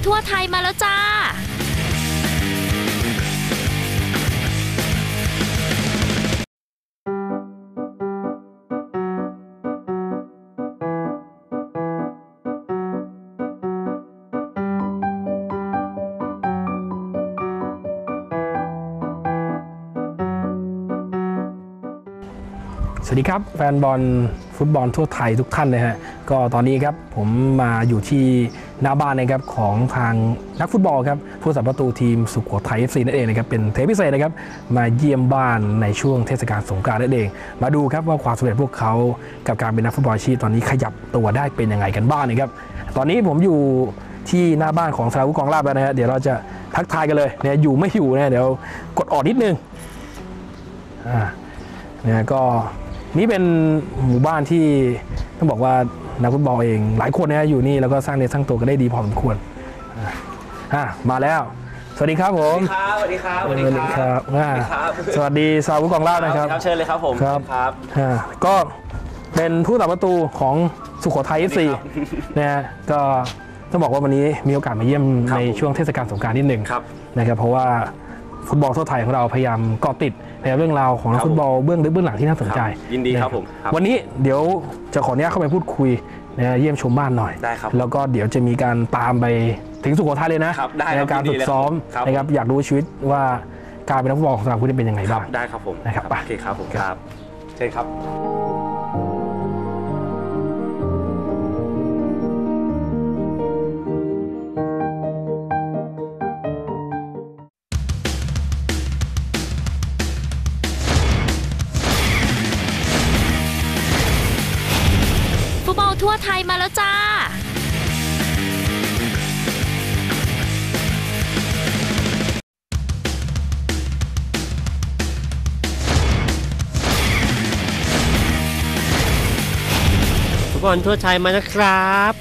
ทั่วไทยมาแล้วจ้าสวัสดีครับแฟนบอลฟุตบอลทั่วไทยทุกท่านนะฮะก็ตอนนี้ครับผมมาอยู่ที่หน้าบ้านนะครับของทางนักฟุตบอลครับผู้สัมประตูทีมสุโขทัย FC นั่นเองนะครับเป็นเทปพิเศษนะครับมาเยี่ยมบ้านในช่วงเทศกาลสงกรานต์นั่นเองมาดูครับว่าความสำเร็จพวกเขากับการเป็นนักฟุตบอลอาชีพตอนนี้ขยับตัวได้เป็นยังไงกันบ้างนะครับตอนนี้ผมอยู่ที่หน้าบ้านของสราวุธกองลาภแล้วนะฮะเดี๋ยวเราจะทักทายกันเลยเนี่ยอยู่ไม่อยู่นะเดี๋ยวกดออกนิดนึงเนี่ยก็นี่เป็นหมู่บ้านที่ต้องบอกว่านักฟุตบอลเองหลายคนนะอยู่นี่แล้วก็สร้างเนื้อสร้างตัวกันได้ดีพอสมควรมาแล้วสวัสดีครับผมสวัสดีครับสวัสดีครับสวัสดีสาวกองลาภนะครับเชิญเลยครับผมครับก็เป็นผู้ตัดประตูของสุโขทัย FC นะฮะก็ต้องบอกว่าวันนี้มีโอกาสมาเยี่ยมในช่วงเทศกาลสงกรานต์นิดหนึ่งนะครับเพราะว่าฟุตบอลทั่วไทยของเราพยายามเกาะติดในเรื่องราวของนักฟุตบอลเบื้องลึกเบื้องหลังที่น่าสนใจยินดีครับผมวันนี้เดี๋ยวจะขออนุญาตเข้าไปพูดคุยนะเยี่ยมชมบ้านหน่อยได้ครับแล้วก็เดี๋ยวจะมีการตามไปถึงสุโขทัยเลยนะในการฝึกซ้อมนะครับอยากรู้ชีวิตว่าการเป็นนักฟุตบอลของสนามคุณเป็นยังไงบ้างได้ครับผมนะครับโอเคครับผมครับเชิญครับทั่วไทยมาแล้วจ้าฟุตบอลทั่วไทยมานะครับ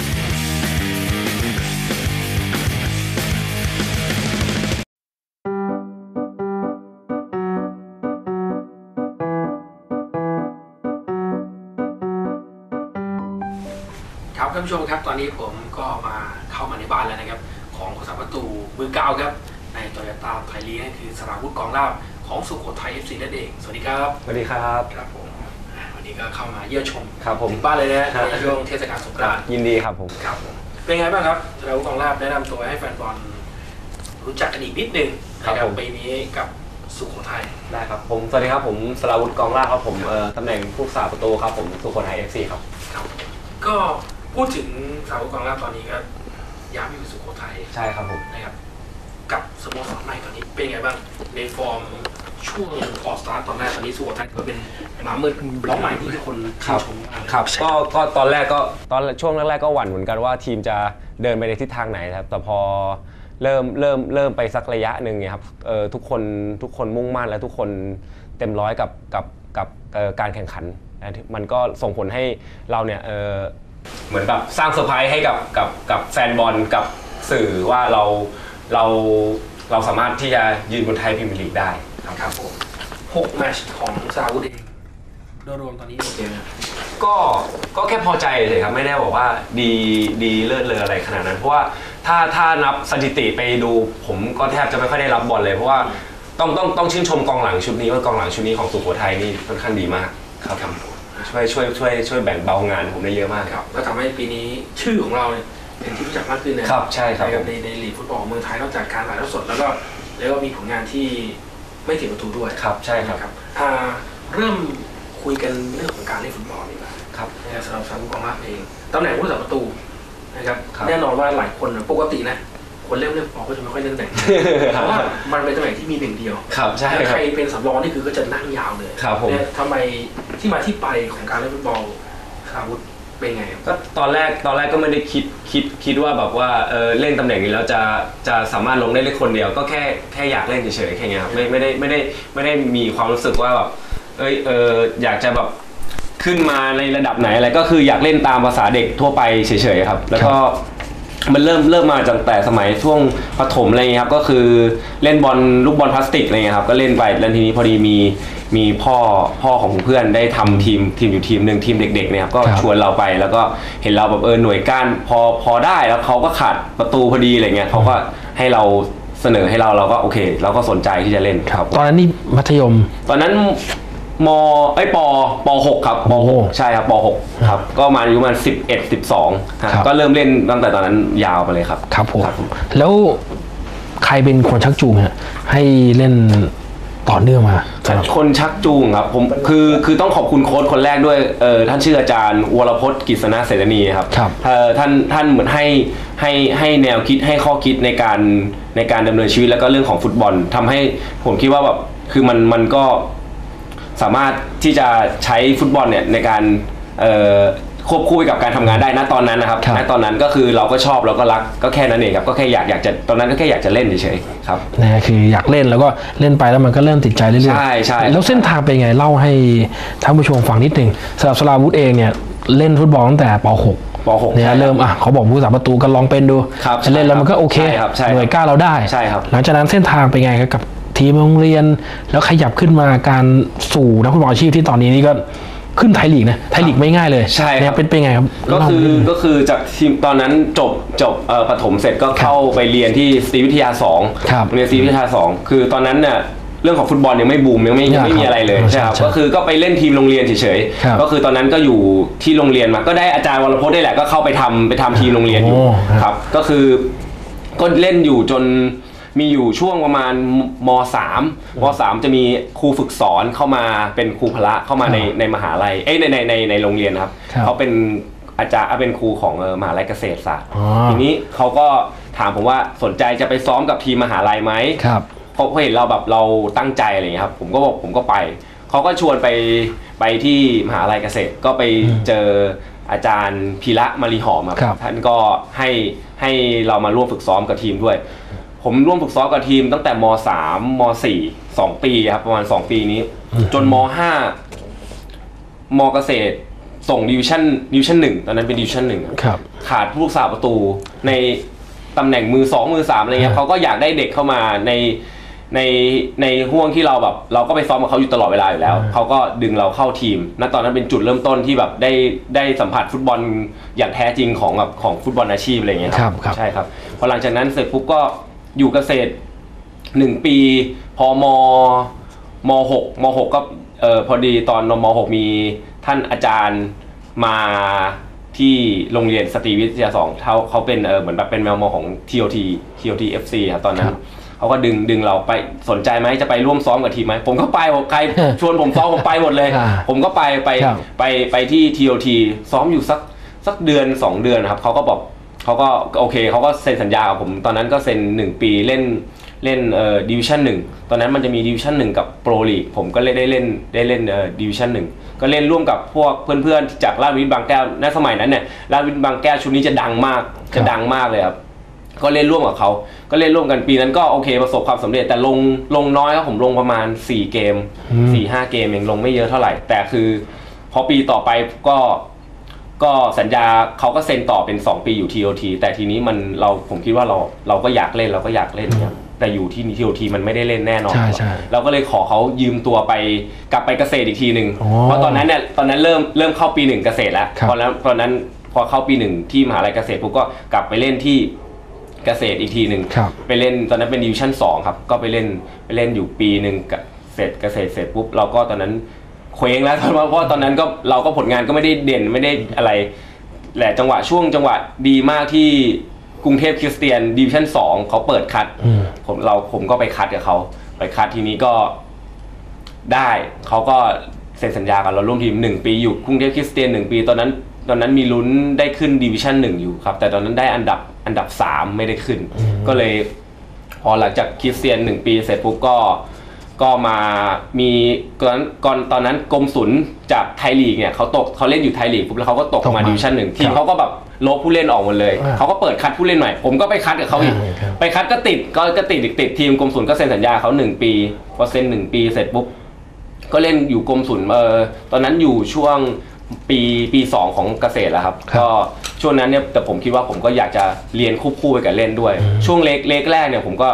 ท่านผู้ชมครับตอนนี้ผมก็เข้ามาในบ้านแล้วนะครับของผู้สัมประตูมือเก้าครับในโตโยต้าไทยลีกนั่นคือสราวุธกองลาภของสุโขทัย FC นั่นเองสวัสดีครับสวัสดีครับครับผมวันนี้ก็เข้ามาเยี่ยมชมถึงบ้านเลยนะในช่วงเทศกาลสงกรานต์ยินดีครับผมครับผมเป็นไงบ้างครับสราวุธกองลาภแนะนำตัวให้แฟนบอลรู้จักกันอีกนิดนึงนะครับปีนี้กับสุโขทัยได้ครับผมสวัสดีครับผมสราวุธกองลาภครับผมตำแหน่งผู้รักษาประตูครับผมสุโขทัย FC ครับก็พูดถึงสาวกองลาภตอนนี้ก็ย้ายมาอยู่สุโขทัยใช่ครับผมนะครับกับสโมสรใหม่ตอนนี้เป็นไงบ้างในฟอร์มช่วงออกสตาร์ทตอนแรกตอนนี้สุโขทัยถือว่าเป็นม้ามืดน้องใหม่ที่ทุกคนชื่นชมมากครับก็ตอนช่วงแรกๆก็หวั่นเหมือนกันว่าทีมจะเดินไปในทิศทางไหนครับแต่พอเริ่มไปสักระยะหนึ่งเนี่ยครับทุกคนมุ่งมั่นและทุกคนเต็มร้อยกับการแข่งขันมันก็ส่งผลให้เราเนี่ยเหมือนแบบสร้างเซอร์ไพรส์ให้กับแฟนบอลกับสื่อว่าเราสามารถที่จะยืนบนไทยพรีเมียร์ลีกได้ครับผม6แมตช์ของสราวุธเองโดยรวมตอนนี้โอเคไหมก็แค่พอใจเลยครับไม่ได้บอกว่าดีเลิศเลออะไรขนาดนั้นเพราะว่าถ้านับสถิติไปดูผมก็แทบจะไม่ค่อยได้รับบอลเลยเพราะว่าต้องชื่นชมกองหลังชุดนี้ว่ากองหลังชุดนี้ของสุโขทัยนี่ค่อนข้างดีมากครับช่วยแบ่งเบางานผมได้เยอะมากครับก็ทำให้ปีนี้ชื่อของเราเนี่ยเป็นที่รู้จักมากขึ้นนะครับใช่ครับในลีกฟุตบอลเมืองไทยนอกจากการถ่ายทอดสดแล้วก็มีผลงานที่ไม่เสียประตูด้วยครับใช่ครับเริ่มคุยกันเรื่องของการเล่นฟุตบอลดีกว่าครับสำหรับสาวกองลาภเองตำแหน่งผู้รักษาประตูนะครับแน่นอนว่าหลายคนปกตินะคนเล่นฟุตบอลก็จะไม่ค่อยเล่นแต่เพราะว่ามันเป็นตำแหน่งที่มีหนึ่งเดียวครับใช่ใครเป็นสำรองนี่คือก็จะนั่งยาวเลยครับผมทำไมที่มาที่ไปของการเล่นฟุตบอลสราวุธเป็นไงก็ตอนแรกก็ไม่ได้คิดว่าแบบว่าเล่นตำแหน่งนี้แล้วจะสามารถลงได้เล่นคนเดียวก็แค่อยากเล่นเฉยๆแค่นี้ครับไม่ได้มีความรู้สึกว่าแบบอยากจะแบบขึ้นมาในระดับไหนอะไรก็คืออยากเล่นตามภาษาเด็กทั่วไปเฉยๆครับแล้วก็มันเริ่มมาจากแต่สมัยช่วงประถมอะไรเงี้ยครับก็คือเล่นบอลลูกบอลพลาสติกอะไรเงี้ยครับก็เล่นไปแล้วทีนี้พอดีมีพ่อของเพื่อนได้ทำทีมอยู่ทีมหนึ่งทีมเด็กๆเนี่ยก็ชวนเราไปแล้วก็เห็นเราแบบหน่วยก้านพอได้แล้วเขาก็ขาดประตูพอดีอะไรเงี้ยเขาก็ให้เราเสนอให้เราก็โอเคเราก็สนใจที่จะเล่นครับตอนนั้นนี่มัธยมตอนนั้นป .6 ครับป .6 ใช่ครับป .6 ครับก็มาอายุประมาณ11-12ก็เริ่มเล่นตั้งแต่ตอนนั้นยาวไปเลยครับครับผมแล้วใครเป็นคนชักจูงฮะให้เล่นต่อเนื่องมาคนชักจูงครับผมคือต้องขอบคุณโค้ชคนแรกด้วยท่านชื่ออาจารย์วรพจน์กฤษณะเสรณีครับท่านเหมือนให้แนวคิดให้ข้อคิดในการดำเนินชีวิตแล้วก็เรื่องของฟุตบอลทำให้ผมคิดว่าแบบคือมันก็สามารถที่จะใช้ฟุตบอลเนี่ยในการควบคู่ไปกับการทำงานได้นะตอนนั้นนะครับณตอนนั้นก็คือเราก็ชอบเราก็รักก็แค่นั้นเองครับก็แค่อยากจะตอนนั้นก็แค่อยากจะเล่นเฉยๆครับนะคืออยากเล่นแล้วก็เล่นไปแล้วมันก็เริ่มติดใจเรื่อยๆใช่แล้วเส้นทางเป็นไงเล่าให้ท่านผู้ชมฟังนิดนึงสำหรับสราวุธเองเนี่ยเล่นฟุตบอลตั้งแต่ป .6 เนี่ยเริ่มเขาบอกผู้สาประตูก็ลองเป็นดูเล่นแล้วมันก็โอเคหน่วยก้าเราได้หลังจากนั้นเส้นทางเป็นไงครับกับทีมโรงเรียนแล้วขยับขึ้นมาการสู่นักฟุตบอลอาชีพที่ตอนนี้นี่ก็ขึ้นไทยลีกนะไทยลีกไม่ง่ายเลยใช่ครับเป็นไงครับก็คือจากทีมตอนนั้นจบประถมเสร็จก็เข้าไปเรียนที่ศรีวิทยา2เรียนศรีวิทยา2คือตอนนั้นเนี่ยเรื่องของฟุตบอลยังไม่บูมยังไม่มีอะไรเลยใช่ครับก็คือก็ไปเล่นทีมโรงเรียนเฉยๆก็คือตอนนั้นก็อยู่ที่โรงเรียนมาก็ได้อาจารย์วรพจน์ได้แหละก็เข้าไปทำทีมโรงเรียนอยู่ครับก็คือก็เล่นอยู่จนมีอยู่ช่วงประมาณม.3 จะมีครูฝึกสอนเข้ามาเป็นครูพละเข้ามาในมหาลัยในโรงเรียนครับเขาเป็นอาจารย์เป็นครูของมหาลัยเกษตรศาสตร์ทีนี้เขาก็ถามผมว่าสนใจจะไปซ้อมกับทีมมหาลัยไหมเขาเห็นเราแบบเราตั้งใจอะไรอย่างนี้ครับผมก็บอกผมก็ไปเขาก็ชวนไปที่มหาลัยเกษตรก็ไปเจออาจารย์พีระมารีหอมครับท่านก็ให้เรามาร่วมฝึกซ้อมกับทีมด้วยผมร่วมฝึกซ้อมกับทีมตั้งแต่ม.3 ม.4 2 ปีครับประมาณ2 ปีนี้จนม.5 ม.เกษตรส่งดิวิชั่น1ตอนนั้นเป็นดิวิชั่น1ครับขาดผู้รักษาประตูในตำแหน่งมือ2มือ3อะไรเงี้ยเขาก็อยากได้เด็กเข้ามาในห่วงที่เราแบบเราก็ไปซ้อมกับเขาอยู่ตลอดเวลาอยู่แล้วเขาก็ดึงเราเข้าทีมณตอนนั้นเป็นจุดเริ่มต้นที่แบบได้สัมผัสฟุตบอลอย่างแท้จริงของฟุตบอลอาชีพอะไรเงี้ยครับใช่ครับพอหลังจากนั้นเสร็จปุ๊บก็อยู่เกษตร1 ปีพอม.6 ก็พอดีตอนม.6 มีท่านอาจารย์มาที่โรงเรียนสตรีวิทยา2เขาเป็นเหมือนแบบเป็นแมวมอของ TOT FC ครับตอนนั้นเขาก็ดึงเราไปสนใจไหมจะไปร่วมซ้อมกับทีมไหมผมก็ไปใครชวนผมซ้อมผมไปหมดเลยผมก็ไปที่ TOT ซ้อมอยู่สักเดือน2 เดือนครับเขาก็บอกเขาก็โอเคเขาก็เซ็นสัญญากับผมตอนนั้นก็เซ็น1 ปีเล่นดิวิชั่น1ตอนนั้นมันจะมีดิวิชั่น1กับโปรลีกผมก็ได้เล่นดิวิชั่น1ก็เล่นร่วมกับพวกเพื่อนๆจากราชวิทย์บางแก้วในสมัยนั้นเนี่ยราชวิทย์บางแก้วชุดนี้จะดังมากเลยครับก็เล่นร่วมกับเขาก็เล่นร่วมกันปีนั้นก็โอเคประสบความสำเร็จแต่ลงน้อยครับผมลงประมาณ4 เกม 4-5 เกมเองลงไม่เยอะเท่าไหร่แต่คือพอปีต่อไปก็สัญญาเขาก็เซ็นต่อเป็น2 ปีอยู่ TOT แต่ทีนี้ผมคิดว่าเราก็อยากเล่นเนี่ยแต่อยู่ที่ TOT มันไม่ได้เล่นแน่นอนเราก็เลยขอเขายืมตัวไปกลับไปเกษตรอีกทีนึงเพราะตอนนั้นเริ่มเข้าปี1เกษตรแล้วตอนนั้นพอเข้าปี1ที่มหาลัยเกษตรปุ๊บก็กลับไปเล่นที่เกษตรอีกทีนึงไปเล่นตอนนั้นเป็นดิวิชั่น2ครับก็ไปเล่นอยู่ปีนึงเกษตรเสร็จปุ๊บเราก็ตอนนั้นเคว้งแล้วเพราะตอนนั้นก็เราก็ผลงานก็ไม่ได้เด่นไม่ได้อะไรแหละจังหวะดีมากที่กรุงเทพคริสเตียนดิวิชั่น2เขาเปิดคัดผมก็ไปคัดกับเขาไปคัดทีนี้ก็ได้เขาก็เซ็นสัญญากับเราร่วมทีม1 ปีอยู่กรุงเทพคริสเตียน1 ปีตอนนั้นมีลุ้นได้ขึ้นดิวิชั่น1อยู่ครับแต่ตอนนั้นได้อันดับ3ไม่ได้ขึ้นก็เลยพอหลังจากคริสเตียน1 ปีเสร็จปุ๊บก็มามีตอนนั้นกรมศุลจากไทยลีกเนี่ยเขาเล่นอยู่ไทยลีกปุ๊บแล้วเขาก็ตกมาดิวิชั่น1ทีมเขาก็แบบลบผู้เล่นออกหมดเลยเขาก็เปิดคัดผู้เล่นใหม่ผมก็ไปคัดกับเขาอีกไปคัดก็ติดทีมกรมศุลก็เซ็นสัญญาเขา1 ปีพอเซ็น1 ปีเสร็จปุ๊บก็เล่นอยู่กรมศุลตอนนั้นอยู่ช่วงปี2ของเกษตรแล้วครับก็ช่วงนั้นเนี่ยแต่ผมคิดว่าผมก็อยากจะเรียนคู่ไปกับเล่นด้วยช่วงเล็กแรกเนี่ยผมก็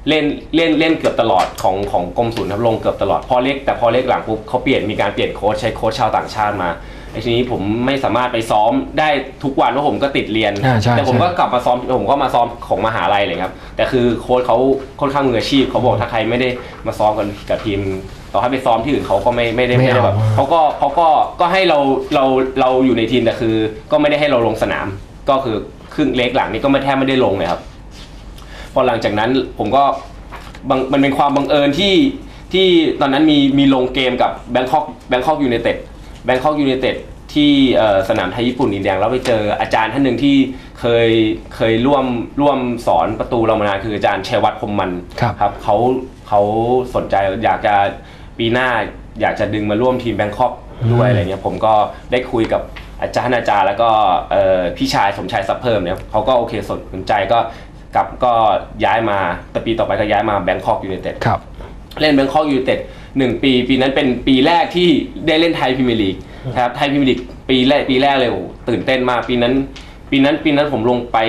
เล่นเกือบตลอดของกรมศุลครับลงเกือบตลอดพอเล็กหลังปุ๊บเขามีการเปลี่ยนโค้ชใช้โค้ชชาวต่างชาติมาไอ้ทีนี้ผมไม่สามารถไปซ้อมได้ทุกวันเพราะผมก็ติดเรียนแต่ผมก็กลับมาซ้อมผมก็มาซ้อมของมหาลัยเลยครับแต่คือโค้ชเขาค่อนข้างมืออาชีพเขาบอกถ้าใครไม่ได้มาซ้อมกันกับทีมต่อให้ไปซ้อมที่อื่นเขาก็ไม่ได้แบบเขาก็ให้เราอยู่ในทีมแต่คือก็ไม่ได้ให้เราลงสนามก็คือครึ่งเล็กหลังนี่ก็แทบไม่ได้ลงเลยครับพอหลังจากนั้นผมก็มันเป็นความบังเอิญที่ตอนนั้นมีลงเกมกับแบงคอกยูไนเต็ดที่สนามไทยญี่ปุ่นดินแดงแล้วไปเจออาจารย์ท่านหนึ่งที่เคยร่วมสอนประตูเรามานานคืออาจารย์ชัยวัฒน์พรหมมันครับเขาสนใจอยากจะปีหน้าอยากจะดึงมาร่วมทีมแบงคอกด้วยอะไรเงี้ยผมก็ได้คุยกับอาจารย์แล้วก็พี่ชายสมชายซับเพิ่มเนี่ยเขาก็โอเคสนใจก็ย้ายมาแต่ปีต่อไปก็ย้ายมาแบงคอกยูไนเต็ดเล่นแบงคอกยูไนเต็ด1 ปีนั้นเป็นปีแรกที่ได้เล่นไทยพรีเมียร์ลีกครับไทยพรีเมียร์ลีกปีแรกเลยตื่นเต้นมากปีนั้นผมลงไป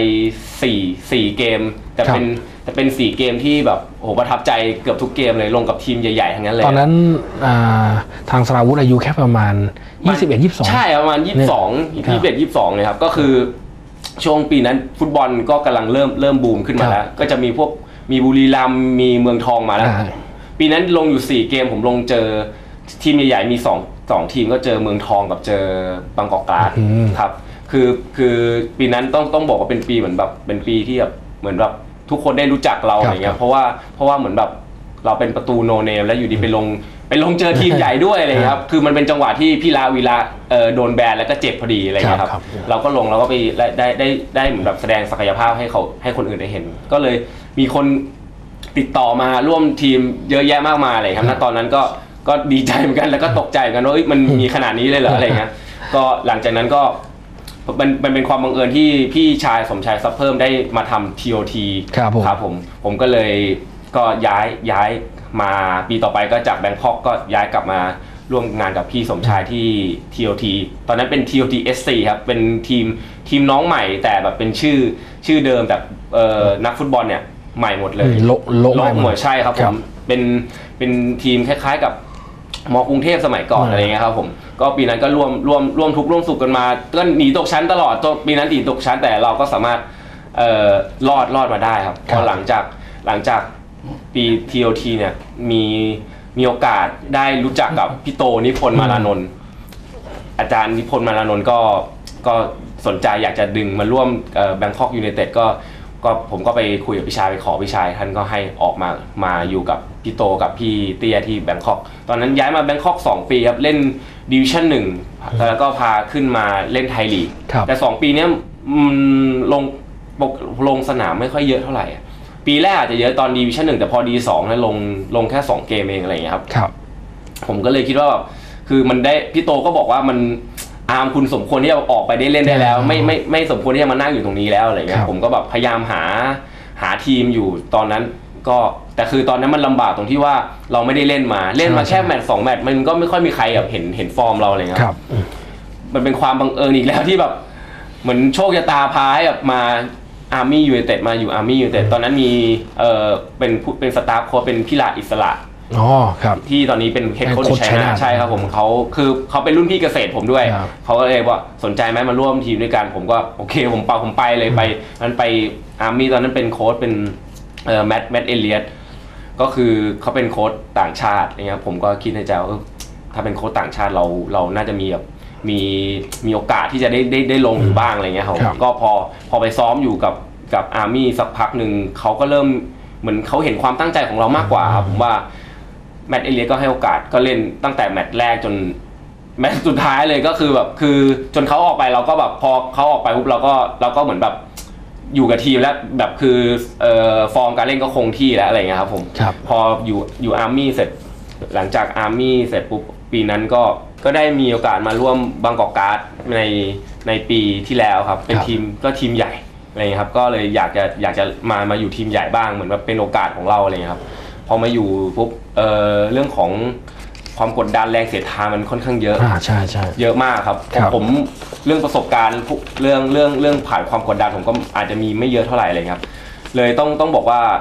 4เกมแต่เป็น4เกมที่แบบโอ้โหประทับใจเกือบทุกเกมเลยลงกับทีมใหญ่ๆทั้งนั้นเลยตอนนั้นทางสราวุธอายุแค่ประมาณ21-22ใช่ประมาณ22เลยครับก็คือช่วงปีนั้นฟุตบอลก็กำลังเริ่มบูมขึ้นมาแล้วก็จะมีบุรีรัมย์มีเมืองทองมาแล้วปีนั้นลงอยู่4เกมผมลงเจอทีมใหญ่ๆมี2ทีมก็เจอเมืองทองกับเจอบางกอกกลาสครับคือปีนั้นต้องบอกว่าเป็นปีเหมือนแบบเป็นปีที่แบบเหมือนแบบทุกคนได้รู้จักเราอะไรเงี้ยเพราะว่าเหมือนแบบเราเป็นประตูโนเนมแล้วอยู่ดีไปลงเจอทีมใหญ่ด้วยอะไรครับคือมันเป็นจังหวะที่พี่วีระโดนแบนแล้วก็เจ็บพอดีอะไรเงี้ยครับเราก็ลงแล้วก็ไปได้เหมือนแบบแสดงศักยภาพให้คนอื่นได้เห็นก็เลยมีคนติดต่อมาร่วมทีมเยอะแยะมากมายเลยครับณตอนนั้นก็ดีใจเหมือนกันแล้วก็ตกใจเหมือนกันว่ามันมีขนาดนี้เลยเหรออะไรเงี้ยก็หลังจากนั้นก็มันเป็นความบังเอิญที่พี่ชายสมชายซับเพิ่มได้มาทำ TOT ครับผมก็เลยก็ย้ายมาปีต่อไปก็จากแบงคอกก็ย้ายกลับมาร่วมงานกับพี่สมชายที่ TOT ตอนนั้นเป็น TOT SC ครับเป็นทีมน้องใหม่แต่แบบเป็นชื่อเดิมแต่นักฟุตบอลเนี่ยใหม่หมดเลยโลกหมดใช่ครับผมเป็นทีมคล้ายๆกับมอกรุงเทพสมัยก่อนอะไรเงี้ยครับผมก็ปีนั้นก็ร่วมทุกข์ร่วมสุขกันมาก็หนีตกชั้นตลอดปีนั้นหนีตกชั้นแต่เราก็สามารถรอดมาได้ครับพอหลังจากปี TOT เนี่ยมีโอกาสได้รู้จักกับพี่โตนิพนธ์มาลานนท์อาจารย์นิพนธ์มาลานนท์ก็สนใจอยากจะดึงมาร่วมแบงคอกยูไนเต็ดก็ผมก็ไปคุยกับพี่ชายไปขอพี่ชายท่านก็ให้ออกมาอยู่กับพี่โตกับพี่เตี้ยที่แบงคอกตอนนั้นย้ายมาแบงคอก2 ปีครับเล่นดิวิชั่น1แล้วก็พาขึ้นมาเล่นไทยลีกแต่2 ปีนี้ลงสนามไม่ค่อยเยอะเท่าไหร่ปีแรกอาจจะเยอะตอนดิวิชั่น1แต่พอD2แล้วลงแค่2 เกมเองอะไรอย่างเงี้ยครับผมก็เลยคิดว่าแบบคือมันได้พี่โตก็บอกว่ามันอาร์มคุณสมควรที่จะออกไปได้เล่นได้แล้วไม่สมควรที่จะมานั่งอยู่ตรงนี้แล้วอะไรเงี้ยผมก็แบบพยายามหาทีมอยู่ตอนนั้นก็แต่คือตอนนั้นมันลำบากตรงที่ว่าเราไม่ได้เล่นมาแค่แมตช์2 แมตช์มันก็ไม่ค่อยมีใครแบบเห็นฟอร์มเราอะไรเงี้ยมันเป็นความบังเอิญอีกแล้วที่แบบเหมือนโชคชะตาพาให้แบบมาอาร์มี่ยูไนเต็ดมาอยู่อาร์มี่ยูไนเต็ดตอนนั้นมีเป็นสตาฟโค้ชเป็นพิลาอิสระครับที่ตอนนี้เป็นเฮดโค้ชชัยนาใช่ครับผมเขาเป็นรุ่นพี่เกษตรผมด้วยเขาก็เลยว่าสนใจไหมมาร่วมทีมด้วยกันผมก็โอเคผมไปเลยไปนั้นไปอาร์มี่ตอนนั้นเป็นโค้ชเป็นแมตต์เอเลียตก็คือเขาเป็นโค้ชต่างชาตินะครับผมก็คิดในใจว่าถ้าเป็นโค้ชต่างชาติเราน่าจะมีแบบมีโอกาสที่จะได้ลงอยู่บ้างอะไรเงี้ยครับก็พอไปซ้อมอยู่กับอาร์มี่สักพักหนึ่งเขาก็เริ่มเหมือนเขาเห็นความตั้งใจของเรามากกว่าครับผมว่าแมตต์เอเลียตก็ให้โอกาสก็เล่นตั้งแต่แมตช์แรกจนแมตช์สุดท้ายเลยก็คือแบบคือจนเขาออกไปเราก็แบบพอเขาออกไปปุ๊บเราก็เหมือนแบบอยู่กับทีมแล้วแบบคือฟอร์มการเล่นก็คงที่แล้วอะไรเงี้ยครับผมพออยู่อาร์มี่เสร็จหลังจากอาร์มี่เสร็จปุ๊บปีนั้นก็ได้มีโอกาสมาร่วมบางกอกการ์ดในปีที่แล้วครับเป็นทีมใหญ่อะไรเงี้ยครับก็เลยอยากจะมาอยู่ทีมใหญ่บ้างเหมือนว่าเป็นโอกาสของเราอะไรเงี้ยครับพอมาอยู่ปุ๊บเรื่องของความกดดันแรงเสียดทานมันค่อนข้างเยอะใช่เยอะมากครับผมเรื่องประสบการณ์เรื่องผ่านความกดดันผมก็อาจจะมีไม่เยอะเท่าไหร่เลยครับเลยต้องบอกว่า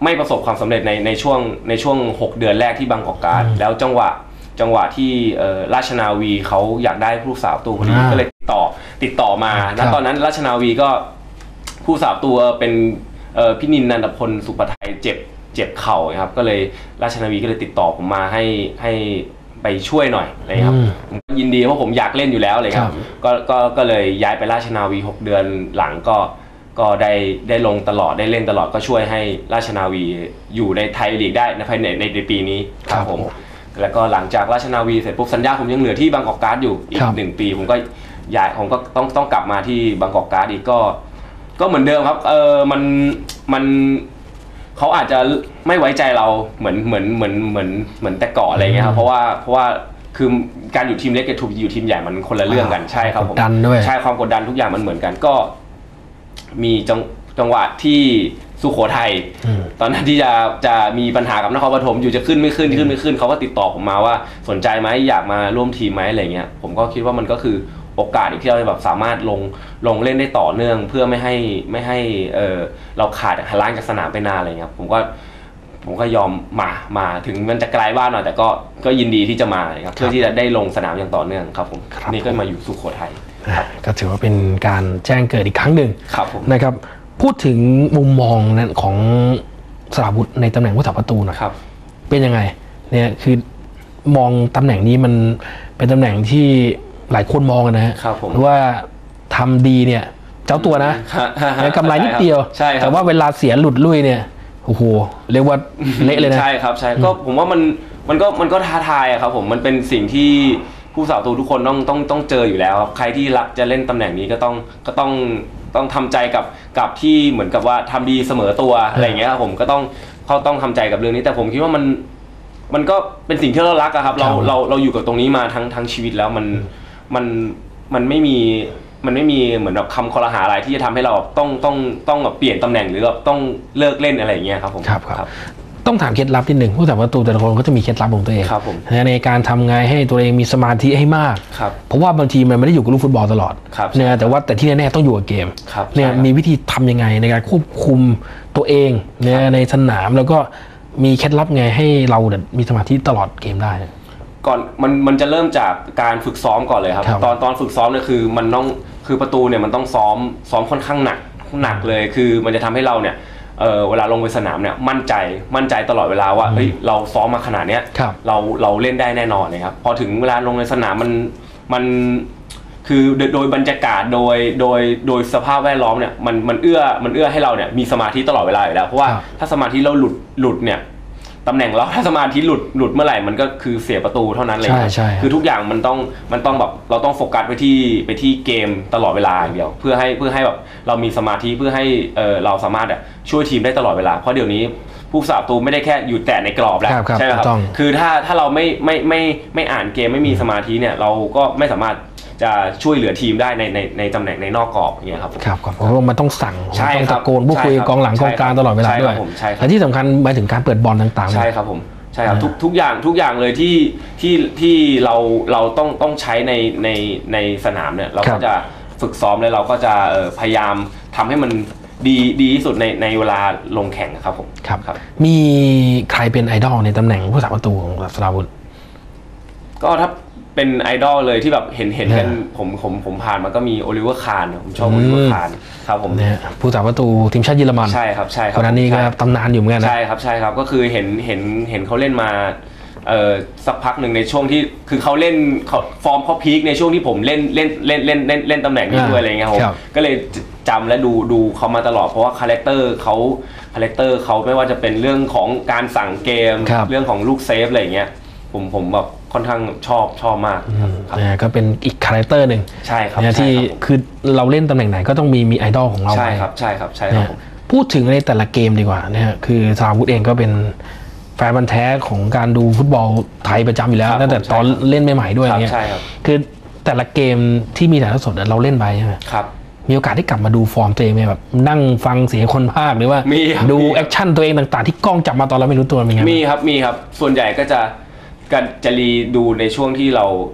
ไม่ประสบความสำเร็จในช่วง6 เดือนแรกที่บางกอกการ์ดแล้วจังหวะที่ราชนาวีเขาอยากได้ผู้สาวตัวคนนี้ก็เลยติดต่อมาแล้วตอนนั้นราชนาวีก็ผู้สาวตัวเป็นพี่นินนันทพลสุปไทยเจ็บเข่าครับก็เลยราชนาวีก็เลยติดต่อผมมาให้ไปช่วยหน่อยอะไรครับผมยินดีเพราะผมอยากเล่นอยู่แล้วเลยครับก็เลยย้ายไปราชนาวี6 เดือนหลังก็ได้ลงตลอดได้เล่นตลอดก็ช่วยให้ราชนาวีอยู่ในไทยลีกได้ภายในปีนี้ครับผมแล้วก็หลังจากราชนาวีเสร็จปุ๊บสัญญาผมยังเหลือที่บางกอกการ์ดอยู่อีก1 ปีผมก็ต้องกลับมาที่บางกอกการ์ดอีกก็เหมือนเดิมครับมันเขาอาจจะไม่ไว้ใจเราเหมือนแต่ก่อนอะไรเงี้ยครับเพราะว่าคือการอยู่ทีมเล็กกับอยู่ทีมใหญ่มันคนละเรื่องกันใช่ครับผมใช่ความกดดันทุกอย่างมันเหมือนกันก็มีจังหวะที่สุโขทัยตอนนั้นที่จะมีปัญหากับนครปฐมอยู่จะขึ้นไม่ขึ้นเขาก็ติดต่อผมมาว่าสนใจไหมอยากมาร่วมทีมไหมอะไรเงี้ยผมก็คิดว่ามันก็คือโอกาสที่เราจะแบบสามารถลงเล่นได้ต่อเนื่องเพื่อไม่ให้เราขาดล้างจากสนามไปนานอะไรเงี้ยผมก็ยอมมาถึงมันจะไกลบ้านหน่อยแต่ก็ยินดีที่จะมาครับเพื่อที่จะได้ลงสนามอย่างต่อเนื่องครับผมนี่ก็มาอยู่สุโขทัยก็ถือว่าเป็นการแจ้งเกิดอีกครั้งหนึ่งนะครับพูดถึงมุมมองนั้นของสราวุธในตำแหน่งผู้สาประตูหน่อยเป็นยังไงเนี่ยคือมองตำแหน่งนี้มันเป็นตำแหน่งที่หลายคนมองนะฮะว่าทำดีเนี่ยเจ้าตัวนะกำไรนิดเดียวแต่ว่าเวลาเสียหลุดลุ่ยเนี่ยโอ้โหเรียกว่าเละเลยนะใช่ครับใช่ก็ผมว่ามันก็ท้าทายครับผมมันเป็นสิ่งที่ผู้สาประตูทุกคนต้องเจออยู่แล้วครับใครที่รักจะเล่นตำแหน่งนี้ก็ต้องทำใจกับที่เหมือนกับว่าทำดีเสมอตัวอะไรอย่างเงี้ยครับผมก็ต้องทำใจกับเรื่องนี้แต่ผมคิดว่ามันก็เป็นสิ่งที่เรารักอะครับเราอยู่กับตรงนี้มาทั้งชีวิตแล้วมันไม่มีเหมือนแบบคำคอรหาอะไรที่จะทำให้เราต้องแบบเปลี่ยนตำแหน่งหรือแบบต้องเลิกเล่นอะไรอย่างเงี้ยครับผมครับต้องถามเคล็ดลับนิดหนึ่งผู้สาประตูแต่ละคนก็จะมีเคล็ดลับของตัวเองในการทำไงให้ตัวเองมีสมาธิให้มากเพราะว่าบางทีมันไม่ได้อยู่กับลูกฟุตบอลตลอดเนี่ยแต่ที่แน่ๆต้องอยู่กับเกมเนี่ยมีวิธีทำยังไงในการควบคุมตัวเองในสนามแล้วก็มีเคล็ดลับไงให้เรามีสมาธิตลอดเกมได้ก่อนมันจะเริ่มจากการฝึกซ้อมก่อนเลยครับตอนฝึกซ้อมเนี่ยคือมันต้องคือประตูเนี่ยมันต้องซ้อมค่อนข้างหนักเลยคือมันจะทำให้เราเนี่ยเวลาลงไปสนามเนี่ยมั่นใจตลอดเวลาว่าเฮ้ยเราซ้อมมาขนาดเนี้ยเราเล่นได้แน่นอนเลยครับพอถึงเวลาลงในสนามมันคือโดยบรรยากาศโดยสภาพแวดล้อมเนี่ยมันเอื้อให้เราเนี่ยมีสมาธิตลอดเวลาอยู่แล้วเพราะว่าถ้าสมาธิเราหลุดเนี่ยตำแหน่งเราถ้าสมาธิหลุดเมื่อไหร่มันก็คือเสียประตูเท่านั้นเลยคือทุกอย่างมันต้องแบบเราต้องโฟกัสไปที่เกมตลอดเวลาอย่างเดียวเพื่อให้แบบเรามีสมาธิเพื่อให้เราสามารถช่วยทีมได้ตลอดเวลาเพราะเดี๋ยวนี้ผู้สาประตูไม่ได้แค่อยู่แต่ในกรอบแล้วใช่ไหมครับคือถ้าเราไม่อ่านเกมไม่มีสมาธิเนี่ยเราก็ไม่สามารถจะช่วยเหลือทีมได้ในตำแหน่งในนอกกรอบอย่างเงี้ยครับเพราะว่ามันต้องสั่งต้องตะโกนพูดคุยกองหลังกองกลางตลอดเวลาด้วยและที่สำคัญหมายถึงการเปิดบอลต่างๆใช่ครับผมใช่ครับทุกอย่างเลยที่เราต้องใช้ในสนามเนี่ยเราก็จะฝึกซ้อมแล้วเราก็จะพยายามทำให้มันดีที่สุดในเวลาลงแข่งครับผมครับมีใครเป็นไอดอลในตำแหน่งผู้สาประตูของสราวุธก็ถ้าเป็นไอดอลเลยที่แบบเห็นกันผมผ่านมาก็มีโอลิเวอร์คาร์นผมชอบโอลิเวอร์คาร์นครับผมผู้สาประตูทีมชาติเยอรมันใช่ครับคนนั้นนี่ก็ตำนานอยู่เหมือนกันนะใช่ครับก็คือเห็นเขาเล่นมาสักพักหนึ่งในช่วงที่คือเขาเล่นฟอร์มเขาพีคในช่วงที่ผมเล่นตำแหน่งนี้ด้วยอะไรเงี้ยผมก็เลยจำและดูเขามาตลอดเพราะว่าคาแรคเตอร์เขาไม่ว่าจะเป็นเรื่องของการสั่งเกมเรื่องของลูกเซฟอะไรเงี้ยผมแบบค่อนข้างชอบมากก็เป็นอีกคาแรคเตอร์หนึ่งใช่ครับที่คือเราเล่นตำแหน่งไหนก็ต้องมีไอดอลของเราใช่ครับพูดถึงในแต่ละเกมดีกว่านะฮะคือสราวุธเองก็เป็นแฟนบันแท้ของการดูฟุตบอลไทยประจำอยู่แล้วตั้งแต่ตอนเล่นใหม่ๆด้วยอย่างเงี้ยคือแต่ละเกมที่มีถ่ายทอดสดเราเล่นไปใช่ไหมครับมีโอกาสได้กลับมาดูฟอร์มตัวเองไหมแบบนั่งฟังเสียงคนพากย์หรือว่าดูแอคชั่นตัวเองต่างๆที่กล้องจับมาตอนเราไม่รู้ตัวเป็นไงมีครับส่วนใหญ่ก็จะรีดูในช่วงที่เรา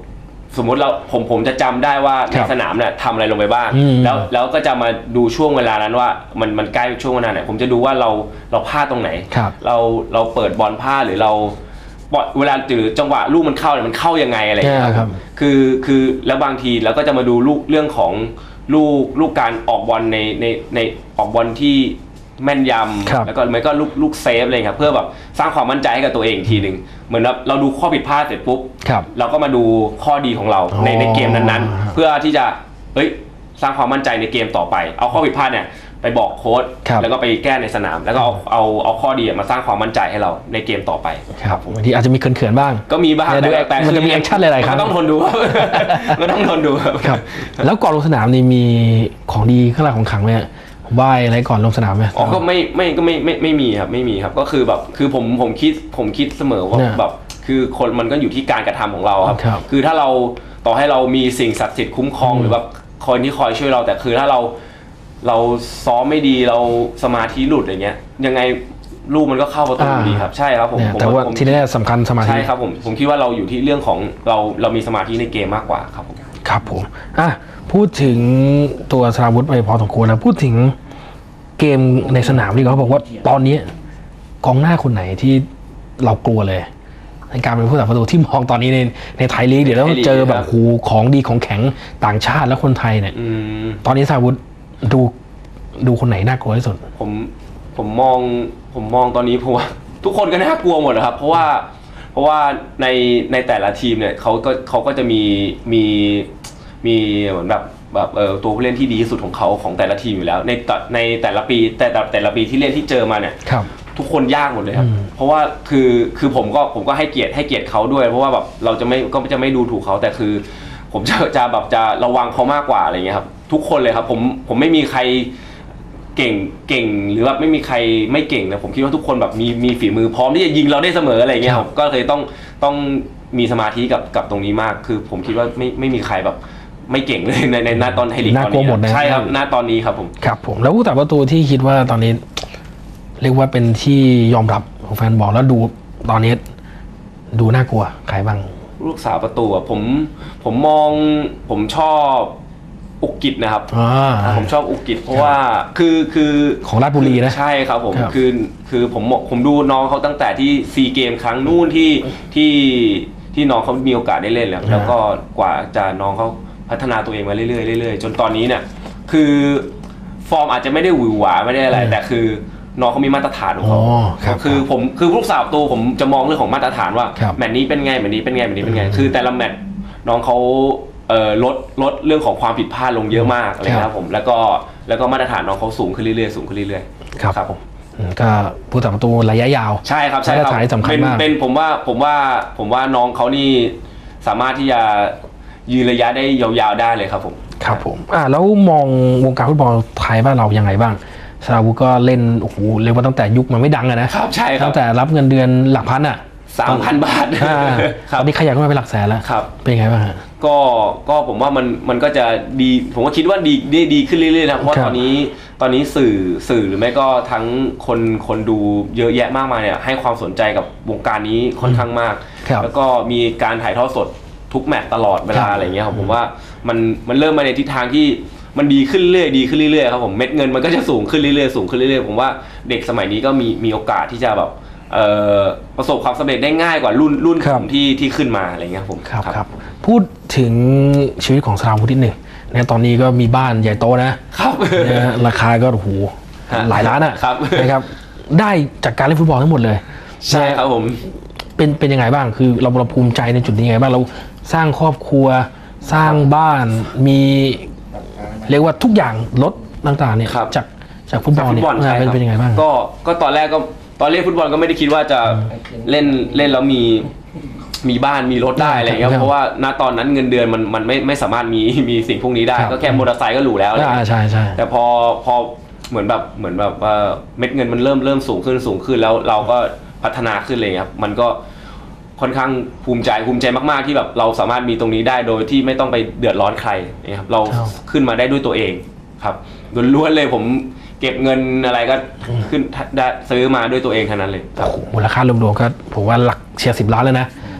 สมมุติผมจะจำได้ว่าในสนามเนี่ยทำอะไรลงไปบ้างแล้วก็จะมาดูช่วงเวลานั้นว่ามันใกล้ช่วงเวลาไหนผมจะดูว่าเราพลาดตรงไหนเราเปิดบอลพลาดหรือเราเวลาหรือจังหวะลูกมันเข้าเนี่ยมันเข้ายังไงอะไรอย่างเงี้ยครับคือแล้วบางทีเราก็จะมาดูเรื่องของลูกการออกบอลในออกบอลที่แม่นยำแล้วก็มันก็ลูกเซฟอะไรครับเพื่อแบบสร้างความมั่นใจให้กับตัวเองทีหนึ่งเหมือนเราดูข้อผิดพลาดเสร็จปุ๊บเราก็มาดูข้อดีของเราในเกมนั้นๆเพื่อที่จะสร้างความมั่นใจในเกมต่อไปเอาข้อผิดพลาดเนี่ยไปบอกโค้ชแล้วก็ไปแก้ในสนามแล้วก็เอาข้อดีมาสร้างความมั่นใจให้เราในเกมต่อไปครับบางทีอาจจะมีเขินๆบ้างก็มีบ้างแต่มันจะมีแอคชั่นหลายๆครั้งก็ต้องทนดูก็ต้องทนดูครับแล้วก่อนลงสนามนี่มีของดีข้างหลังของขังไหมไหว้อะไรก่อนลงสนามไหมอ๋อก็ไม่มีครับไม่มีครับก็คือแบบคือผมคิดเสมอว่าแบบคือคนมันก็อยู่ที่การกระทำของเราครับคือถ้าเราต่อให้เรามีสิ่งศักดิ์สิทธิ์คุ้มครองหรือแบบคนที่คอยช่วยเราแต่คือถ้าเราซ้อมไม่ดีเราสมาธิหลุดอะไรเงี้ยยังไงลูกมันก็เข้าประตูดีครับใช่ครับผมแต่ว่าที่แน่สำคัญสมาธิใช่ครับผมคิดว่าเราอยู่ที่เรื่องของเรามีสมาธิในเกมมากกว่าครับผมครับผมพูดถึงตัวสราวุธไปพอสมควรแล้วพูดถึงเกมในสนามที่เขาบอกว่าตอนนี้กองหน้าคนไหนที่เรากลัวเลยในการเป็นผู้รักษาประตูที่มองตอนนี้ในไทยลีกเดี๋ยวต้องเจอแบบของดีของแข็งต่างชาติแล้วคนไทยเนี่ยตอนนี้สราวุธดูคนไหนน่ากลัวที่สุดผมมองตอนนี้เพราะว่าทุกคนก็น่ากลัวหมดนะครับเพราะว่าในแต่ละทีมเนี่ยเขาก็จะมีเหมือนแบบตัวผู้เล่นที่ดีที่สุดของเขาของแต่ละทีมอยู่แล้วในแต่ละปีแต่ละปีที่เล่นที่เจอมาเนี่ยทุกคนยากหมดเลยครับเพราะว่าคือผมก็ให้เกียรติเขาด้วยเพราะว่าแบบเราจะไม่ดูถูกเขาแต่คือผมจะระวังเขามากกว่าอะไรเงี้ยครับทุกคนเลยครับผมไม่มีใครเก่งหรือว่าไม่มีใครไม่เก่งนะผมคิดว่าทุกคนแบบมีฝีมือพร้อมที่จะยิงเราได้เสมออะไรเงี้ยครับก็เลยต้องมีสมาธิกับตรงนี้มากคือผมคิดว่าไม่มีใครแบบไม่เก่งเลยในหน้าตอนไทยลีกตอนนี้ใช่ครับหน้าตอนนี้ครับผมครับผมแล้วผู้ตัดประตูที่คิดว่าตอนนี้เรียกว่าเป็นที่ยอมรับของแฟนบอลแล้วดูตอนนี้ดูน่ากลัวใครบ้างลูกสาวประตูผมมองผมชอบอุกิจนะครับผมชอบอุกิจเพราะว่าคือของราชบุรีนะใช่ครับผมคือผมดูน้องเขาตั้งแต่ที่ซีเกมครั้งนู่นที่น้องเขามีโอกาสได้เล่นแล้วก็กว่าจะน้องเขาพัฒนาตัวเองมาเรื่อยๆจนตอนนี้เนี่ยคือฟอร์มอาจจะไม่ได้หวือหวาไม่ได้อะไรแต่คือน้องเขามีมาตรฐานของเขาคือลูกสาวตัวผมจะมองเรื่องของมาตรฐานว่าแมตช์นี้เป็นไงแมตช์นี้เป็นไงแมตช์นี้เป็นไงคือแต่ละแมตช์น้องเขาลดเรื่องของความผิดพลาดลงเยอะมากอะไรครับผมแล้วก็มาตรฐานน้องเขาสูงขึ้นเรื่อยๆครับผมก็ผู้ตัดประตูระยะยาวใช่ครับมาตรฐานสำคัญมากเป็นผมว่าน้องเขานี่สามารถที่จะยืนระยะได้ยาวๆได้เลยครับผมครับผมแล้วมองวงการฟุตบอลไทยบ้านเรายังไงบ้างสราวุธก็เล่นโอ้โหเรียกว่าตั้งแต่ยุคมันไม่ดังนะครับใช่ครับตั้งแต่รับเงินเดือนหลักพัน 3,000 บาทตอนนี้ขยับขึ้นมาเป็นหลักแสนแล้วเป็นไงบ้างก็ผมว่ามันก็จะดีผมก็คิดว่าดีขึ้นเรื่อยๆนะเพราะว่าตอนนี้สื่อหรือไม่ก็ทั้งคนดูเยอะแยะมากมายเนี่ยให้ความสนใจกับวงการนี้ค่อนข้างมากแล้วก็มีการถ่ายทอดสดทุกแมตช์ตลอดเวลาอะไรเงี้ยผมว่ามันเริ่มมาในทิศทางที่มันดีขึ้นเรื่อยๆครับผมเม็ดเงินมันก็จะสูงขึ้นเรื่อยๆผมว่าเด็กสมัยนี้ก็มีโอกาสที่จะแบบประสบความสำเร็จได้ง่ายกว่ารุ่นผมที่ขึ้นมาอะไรเงี้ยผมครับพูดถึงชีวิตของสราวุธนิดหนึ่งเนี่ยตอนนี้ก็มีบ้านใหญ่โตนะครับราคาก็โอ้โหหลายล้านนะครับได้จากการเล่นฟุตบอลทั้งหมดเลยใช่ครับผมเป็นยังไงบ้างคือเราภูมิใจในจุดนี้ยังไงบ้างเราสร้างครอบครัวสร้างบ้านมีเรียกว่าทุกอย่างรถต่างๆเนี่ยจากฟุตบอลเนี่ยเป็นยังไงบ้างก็ตอนแรกก็ตอนเล่นฟุตบอลก็ไม่ได้คิดว่าจะเล่นแล้วมีบ้านมีรถได้อะไรเงี้ยเพราะว่าณตอนนั้นเงินเดือนมันไม่สามารถมีสิ่งพวกนี้ได้ก็แค่มอเตอร์ไซค์ก็หรูแล้วใช่แต่พอเหมือนแบบว่าเม็ดเงินมันเริ่มสูงขึ้นแล้วเราก็พัฒนาขึ้นเลยครับมันก็ค่อนข้างภูมิใจมากๆที่แบบเราสามารถมีตรงนี้ได้โดยที่ไม่ต้องไปเดือดร้อนใครนะครับเราขึ้นมาได้ด้วยตัวเองครับล้วนๆเลยผมเก็บเงินอะไรก็ขึ้นได้ซื้อมาด้วยตัวเองเท่านั้นเลยมูลค่ารวมๆก็ผมว่าหลักเฉียด10 ล้านเลยนะ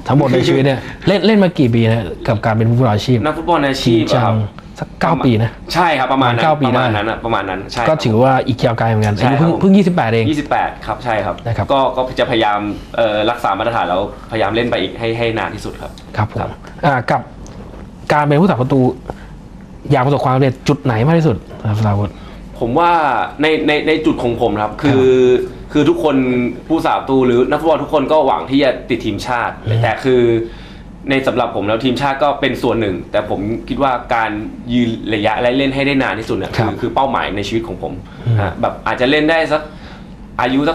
ทั้งหมดในชีวิตเนี่ยเล่นมากี่ปีนะกับการเป็นผู้ฟุตบอลอาชีพนักฟุตบอลอาชีพครับสัก9 ปีนะใช่ครับประมาณนั้น 9 ปีประมาณนั้นประมาณนั้นใช่ก็ถือว่าอีกยาวไกลเหมือนกันอายุเพิ่ง28เอง 28ครับใช่ครับนะครับก็จะพยายามรักษามาตรฐานแล้วพยายามเล่นไปอีกให้นานที่สุดครับครับผมกับการเป็นผู้รักษาประตูอยากประสบความสำเร็จจุดไหนมากที่สุดครับสราวุธผมว่าในจุดของผมครับคือทุกคนผู้รักษาประตูหรือนักฟุตบอลทุกคนก็หวังที่จะติดทีมชาติแต่คือในสำหรับผมแล้วทีมชาติก็เป็นส่วนหนึ่งแต่ผมคิดว่าการยืนระยะและเล่นให้ได้นานที่สุดเนี่ยคือเป้าหมายในชีวิตของผมแบบอาจจะเล่นได้สักอายุสัก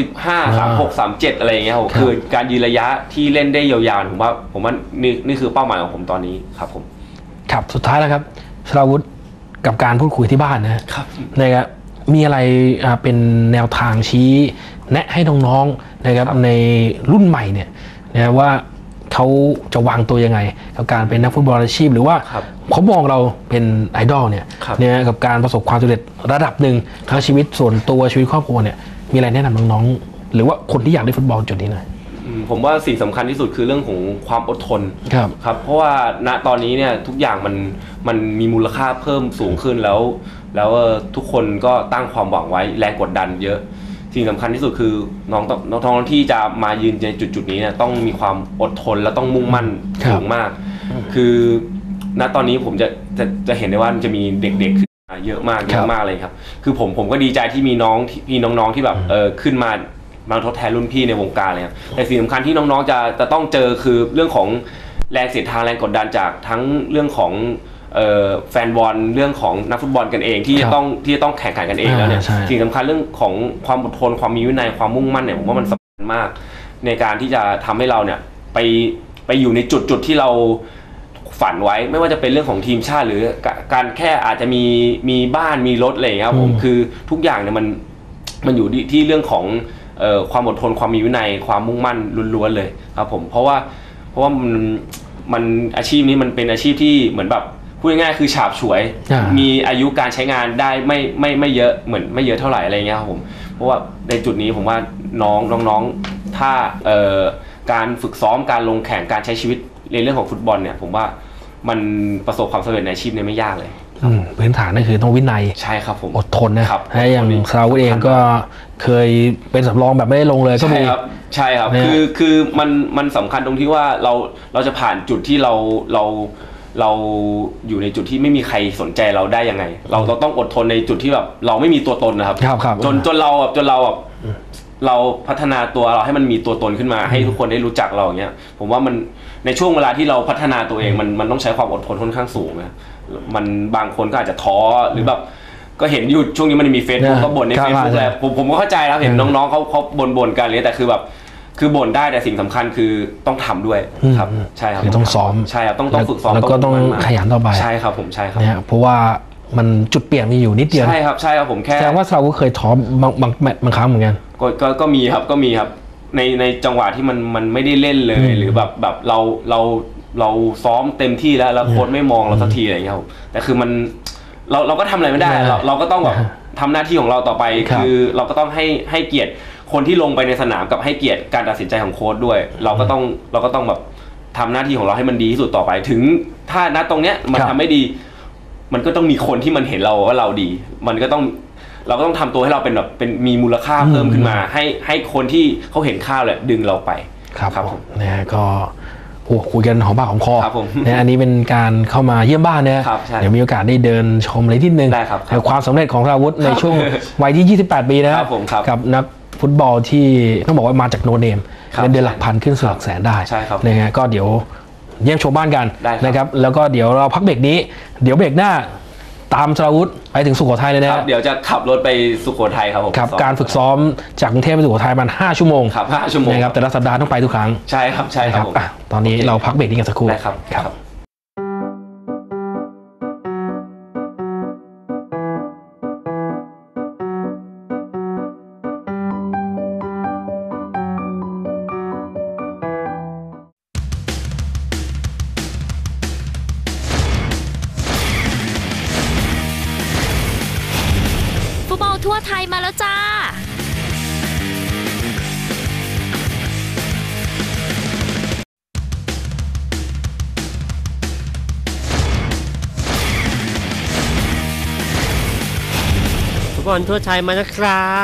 35 36 37อะไรอย่างเงี้ยครับคือการยืนระยะที่เล่นได้ยาวๆผมว่านี่คือเป้าหมายของผมตอนนี้ครับผมครับสุดท้ายแล้วครับสราวุธกับการพูดคุยที่บ้านนะครับนะครับมีอะไรเป็นแนวทางชี้แนะให้น้องๆนะครับในรุ่นใหม่เนี่ยนะว่าเขาจะวางตัวยังไงกับการเป็นนักฟุตบอลอาชีพหรือว่าเขามองเราเป็นไอดอลเนี่ยกับการประสบความสำเร็จระดับหนึ่งทั้งชีวิตส่วนตัวชีวิตครอบครัวเนี่ยมีอะไรแนะนำน้องๆหรือว่าคนที่อยากเล่นฟุตบอลจุดนี้หน่อยผมว่าสิ่งสำคัญที่สุดคือเรื่องของความอดทนครับเพราะว่าณตอนนี้เนี่ยทุกอย่างมันมีมูลค่าเพิ่มสูงขึ้นแล้วทุกคนก็ตั้งความหวังไว้แรงกดดันเยอะสิ่งสำคัญที่สุดคือน้องที่จะมายืนในจุดนี้เนี่ยต้องมีความอดทนและต้องมุ่งมั่นสูงมากคือณตอนนี้ผมจะเห็นได้ว่าจะมีเด็กๆขึ้นมาเยอะมากเลยครับคือผมก็ดีใจที่มีน้องที่แบบขึ้นมาทดแทนรุ่นพี่ในวงการเลยครับแต่สิ่งสำคัญที่น้องๆจะต้องเจอคือเรื่องของแรงเสียดทานแรงกดดันจากทั้งเรื่องของแฟนบอลเรื่องของนักฟุตบอลกันเองที่จะต้องแข่งขันกันเองแล้วเนี่ยสิ่งสำคัญเรื่องของความอดทนความมีวินัยความมุ่งมั่นเนี่ยผมว่ามันสำคัญมากในการที่จะทำให้เราเนี่ยไปอยู่ในจุดที่เราฝันไว้ไม่ว่าจะเป็นเรื่องของทีมชาติหรือการแค่อาจจะมีบ้านมีรถอะไรอย่างเงี้ยครับผมคือทุกอย่างเนี่ยมันอยู่ที่เรื่องของความอดทนความมีวินัยความมุ่งมั่นล้วนๆเลยครับผมเพราะว่ามันอาชีพนี้มันเป็นอาชีพที่เหมือนแบบพูดง่ายๆคือฉาบฉวยมีอายุการใช้งานได้ไม่เยอะเหมือนไม่เยอะเท่าไหร่อะไรเงี้ยครับผมเพราะว่าในจุดนี้ผมว่าน้องถ้าการฝึกซ้อมการลงแข่งการใช้ชีวิตในเรื่องของฟุตบอลเนี่ยผมว่ามันประสบความสำเร็จในอาชีพนี้ไม่ยากเลยพื้นฐานนั่นคือต้องวินัยใช่ครับผมอดทนนะครับอย่างสราวุธเองก็เคยเป็นสำรองแบบไม่ได้ลงเลยก็มีใช่ครับคือมันสำคัญตรงที่ว่าเราจะผ่านจุดที่เราอยู่ในจุดที่ไม่มีใครสนใจเราได้ยังไงเราต้องอดทนในจุดที่แบบเราไม่มีตัวตนนะครับจนเราเราพัฒนาตัวเราให้มันมีตัวตนขึ้นมาให้ทุกคนได้รู้จักเราอย่างเงี้ยผมว่ามันในช่วงเวลาที่เราพัฒนาตัวเองมันต้องใช้ความอดทนค่อนข้างสูงนะมันบางคนก็อาจจะท้อหรือแบบก็เห็นอยู่ช่วงนี้มันมีเฟซบุ๊กก็บ่นในเฟซบุ๊กแหละผมก็เข้าใจแล้วเห็นน้องๆเขาบ่นกันเลยแต่คือแบบคือบ่นได้แต่สิ่งสำคัญคือต้องทำด้วยครับใช่ครับต้องซ้อมใช่ครับต้องฝึกซ้อมแล้วก็ต้องขยันต่อไปใช่ครับผมใช่ครับเพราะว่ามันจุดเปลี่ยนมีอยู่นิดเดียวใช่ครับผมแค่แสดงว่าเราก็เคยท้อบางครั้งเหมือนกันก็มีครับในจังหวะที่มันไม่ได้เล่นเลยหรือแบบเราซ้อมเต็มที่แล้วโค้ชไม่มองเราสักทีอะไรอย่างเงี้ยแต่คือมันเราก็ทำอะไรไม่ได้เราก็ต้องแบบทำหน้าที่ของเราต่อไปคือเราก็ต้องให้เกียรติคนที่ลงไปในสนามกับให้เกียรติการตัดสินใจของโค้ชด้วยเราก็ต้องแบบทำหน้าที่ของเราให้มันดีที่สุดต่อไปถึงถ้าณตรงเนี้ยมันทำไม่ดีมันก็ต้องมีคนที่มันเห็นเราว่าเราดีเราก็ต้องทำตัวให้เราเป็นมีมูลค่าเพิ่มขึ้นมาให้คนที่เขาเห็นค่าเลยดึงเราไปครับผมนะก็คุยกันหอมปากหอมคอนะอันนี้เป็นการเข้ามาเยี่ยมบ้านนะเดี๋ยวมีโอกาสได้เดินชมอะไรนิดนึงความสำเร็จของสราวุธในช่วงวัยที่28ปีนะครับกับนักฟุตบอลที่ต้องบอกว่ามาจากโนเนมเดือนหลักพันขึ้นสู่หลักแสนได้นะฮะก็เดี๋ยวเยี่ยมชมบ้านกันนะครับแล้วก็เดี๋ยวเราพักเบรกนี้เดี๋ยวเบรกหน้าตามสราวุธไปถึงสุโขทัยเลยนะครับเดี๋ยวจะขับรถไปสุโขทัยครับผมครับการฝึกซ้อมจากกรุงเทพไปสุโขทัยมัน5 ชั่วโมงครับ5 ชั่วโมงนะครับแต่ละสัปดาห์ต้องไปทุกครั้งใช่ครับตอนนี้เราพักเบรกนี้กันสักครู่ครับทั่วไทยมาแล้วจ้าบอลทั่วไทยมานะครับ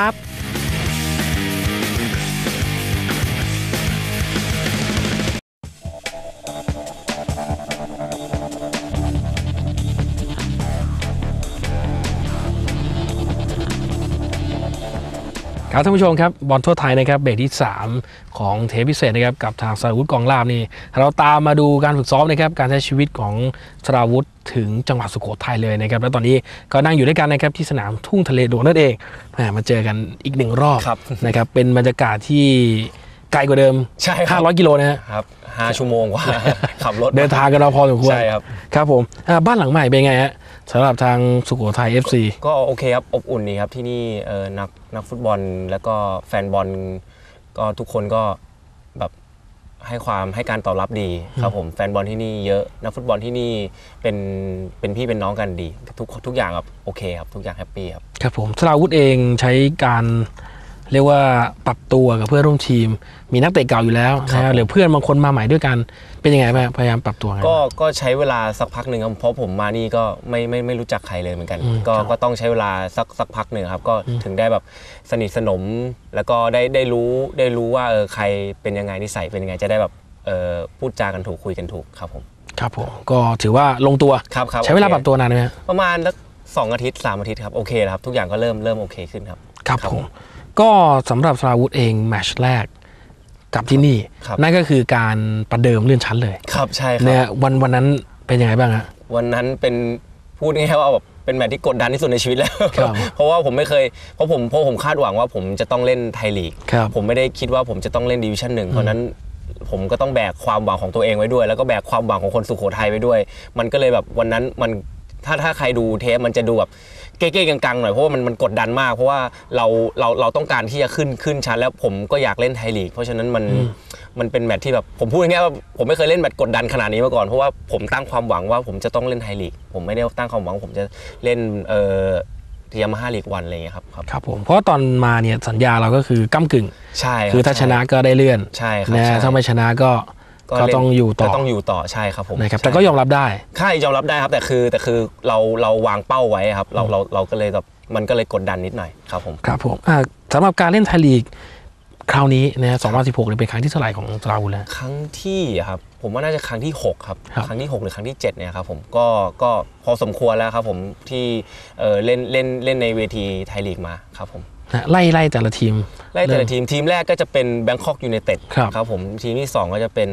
ครับท่านผู้ชมครับบอลทั่วไทยนะครับเบรกที่ 3 ของเทปพิเศษนะครับกับทางสราวุธกองลาบนี่เราตามมาดูการฝึกซ้อมนะครับการใช้ชีวิตของสราวุธถึงจังหวัดสุโขทัยเลยนะครับแล้วตอนนี้ก็นั่งอยู่ด้วยกันนะครับที่สนามทุ่งทะเลหลวงนั่นเองมาเจอกันอีก1 รอบนะครับเป็นบรรยากาศที่ไกลกว่าเดิมใช่ครับ 500 กิโลนะฮะครับ5 ชั่วโมงกว่า ขับรถเดินทางกันเราพอสมควรใช่ครับครับผมบ้านหลังใหม่เป็นไงฮะสำหรับทางสุโขทัย FC ก็โอเคครับอบอุ่นดีครับที่นี่นักฟุตบอลแล้วก็แฟนบอลก็ทุกคนก็แบบให้การตอบรับดีครับผมแฟนบอลที่นี่เยอะนักฟุตบอลที่นี่เป็นพี่เป็นน้องกันดีทุกอย่างแบบโอเคครับทุกอย่างแฮปปี้ครับครับผมสราวุธเองใช้การเรียกว่าปรับตัวกับเพื่อนร่วมทีมมีนักเตะเก่าอยู่แล้วนะหรือเพื่อนบางคนมาใหม่ด้วยกันเป็นยังไงบ้างพยายามปรับตัวไงก็ใช้เวลาสักพักหนึ่งครับเพราะผมมานี่ก็ไม่รู้จักใครเลยเหมือนกันก็ต้องใช้เวลาสักพักหนึ่งครับก็ถึงได้แบบสนิทสนมแล้วก็ได้รู้ว่าใครเป็นยังไงนิสัยเป็นยังไงจะได้แบบพูดจากันถูกคุยกันถูกครับผมครับผมก็ถือว่าลงตัวครับใช้เวลาปรับตัวนานไหมประมาณสัก2 อาทิตย์ 3 อาทิตย์ครับโอเคแล้วครับทุกอย่างก็เริ่มโอเคขึ้นครับครับผมก็สำหรับสราวุธเองแมตช์แรกกับที่นี่นั่นก็คือการประเดิมเลื่อนชั้นเลยครับใช่ครับเนี่ยวันนั้นเป็นยังไงบ้างฮะวันนั้นเป็นพูดง่ายๆว่าแบบเป็นแมตช์ที่กดดันที่สุดในชีวิตแล้วเพราะว่าผมไม่เคยเพราะผมคาดหวังว่าผมจะต้องเล่นไทยลีกผมไม่ได้คิดว่าผมจะต้องเล่นดิวิชั่น 1เพราะนั้นผมก็ต้องแบกความหวังของตัวเองไว้ด้วยแล้วก็แบกความหวังของคนสุโขทัยไว้ด้วยมันก็เลยแบบวันนั้นมันถ้าใครดูเทปมันจะดูแบบเก้ๆกังๆหน่อยเพราะว่ามันกดดันมากเพราะว่าเราต้องการที่จะขึ้นชั้นแล้วผมก็อยากเล่นไทยลีกเพราะฉะนั้นมันเป็นแมตช์ที่แบบผมพูดง่ายๆว่าผมไม่เคยเล่นแมตช์กดดันขนาดนี้มาก่อนเพราะว่าผมตั้งความหวังว่าผมจะต้องเล่นไทยลีกผมไม่ได้ตั้งความหวังผมจะเล่นยามาฮ่าลีก1อะไรอย่างเงี้ยครับผมเพราะตอนมาเนี่ยสัญญาเราก็คือก้ำกึ่งใช่คือถ้าชนะก็ได้เลื่อนใช่ครับนะถ้าไม่ชนะก็ต้องอยู่ต่อใช่ครับผมนะครับแต่ก็ยอมรับได้ใช่ยอมรับได้ครับแต่คือเราวางเป้าไว้ครับเราก็เลยแบบมันก็เลยกดดันนิดหน่อยครับผมครับผมสำหรับการเล่นไทยลีกคราวนี้นะ2016เป็นครั้งที่เท่าไหร่ของสราวุธแล้วครั้งที่ครับผมว่าน่าจะครั้งที่6ครับครั้งที่6หรือครั้งที่7เนี่ยครับผมก็พอสมควรแล้วครับผมที่เล่นในเวทีไทยลีกมาครับผมไล่แต่ละทีมทีมแรกก็จะเป็น Bangkok United ครับผมทีมที่2ก็จะเป็น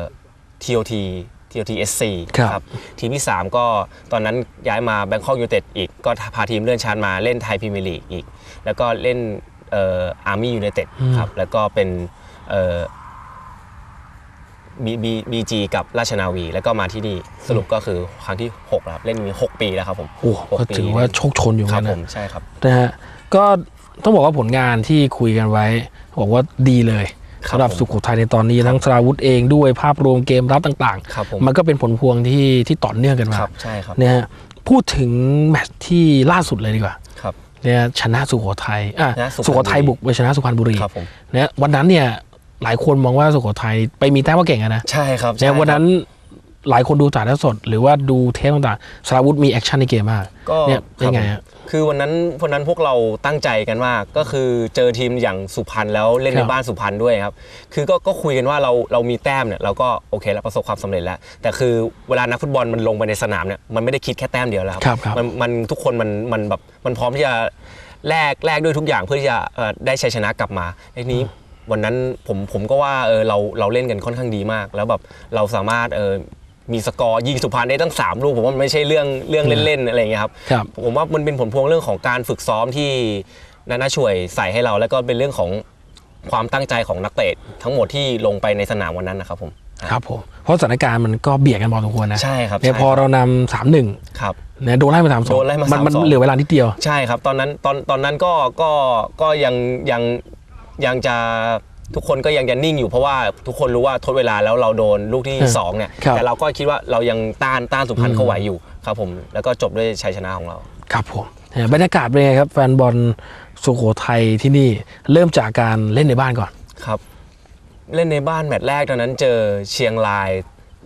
TOT SC ครับทีมที่3ก็ตอนนั้นย้ายมา Bangkok United อีกก็พาทีมเลื่อนชั้นมาเล่นไทยพรีเมียร์ลีกอีกแล้วก็เล่นArmy United ครับแล้วก็เป็นBG กับราชนาวีแล้วก็มาที่นี่สรุปก็คือครั้งที่6แล้วเล่นมี6 ปีแล้วครับผมโอ้ก็ถือว่าโชคชนอยู่ครับนะผมใช่ครับนะฮะก็ต้องบอกว่าผลงานที่คุยกันไว้บอกว่าดีเลยสำหรับสุโขทัยในตอนนี้ทั้งสราวุธเองด้วยภาพรวมเกมรับต่างๆมันก็เป็นผลพวงที่ต่อเนื่องกันมาใช่ครับเนี่ยพูดถึงแมตช์ที่ล่าสุดเลยดีกว่าเนี่ยชนะสุโขทัยสุโขทัยบุกไปชนะสุพรรณบุรีเนี่ยวันนั้นเนี่ยหลายคนมองว่าสุโขทัยไปมีแต้มว่าเก่งนะใช่ครับเนี่ยวันนั้นหลายคนดูถ่ายทอดสดหรือว่าดูเทปต่างๆสราวุธมีแอคชั่นในเกมมากเนี่ยเป็นไงคือวันนั้นพวกเราตั้งใจกันมากก็คือเจอทีมอย่างสุพรรณแล้วเล่นในบ้านสุพรรณด้วยครับคือก็คุยกันว่าเรามีแต้มเนี่ยเราก็โอเคแล้วประสบความสำเร็จแล้วแต่คือเวลานักฟุตบอลมันลงไปในสนามเนี่ยมันไม่ได้คิดแค่แต้มเดียวแล้วครับมันทุกคนมันแบบมันพร้อมที่จะแลกด้วยทุกอย่างเพื่อที่จะได้ชัยชนะกลับมาทีนี้วันนั้นผมก็ว่าเราเล่นกันค่อนข้างดีมากแล้วแบบเราสามารถมีสกอร์ยิงสุพรรณได้ตั้ง3 ลูกผมว่ามันไม่ใช่เรื่องเล่นๆอะไรอย่างเงี้ยครับผมว่ามันเป็นผลพวงเรื่องของการฝึกซ้อมที่น่าช่วยใส่ให้เราแล้วก็เป็นเรื่องของความตั้งใจของนักเตะทั้งหมดที่ลงไปในสนามวันนั้นนะครับผมครับผมเพราะสถานการณ์มันก็เบียดกันพอสมควรนะใช่ครับพอเรานำ 3-1 ครับเนี่ยโดนไล่มา3-2มันเหลือเวลานิดเดียวใช่ครับตอนนั้นก็ยังจะทุกคนก็ยังนิ่งอยู่เพราะว่าทุกคนรู้ว่าทดเวลาแล้วเราโดนลูกที่2เนี่ยแต่เราก็คิดว่าเรายังต้านสุพรรณเข้าไหวอยู่ครับผมแล้วก็จบด้วยชัยชนะของเราครับผมบรรยากาศเป็นไงครับแฟนบอลสุโขทัยที่นี่เริ่มจากการเล่นในบ้านก่อนครับเล่นในบ้านแมตช์แรกตอนนั้นเจอเชียงราย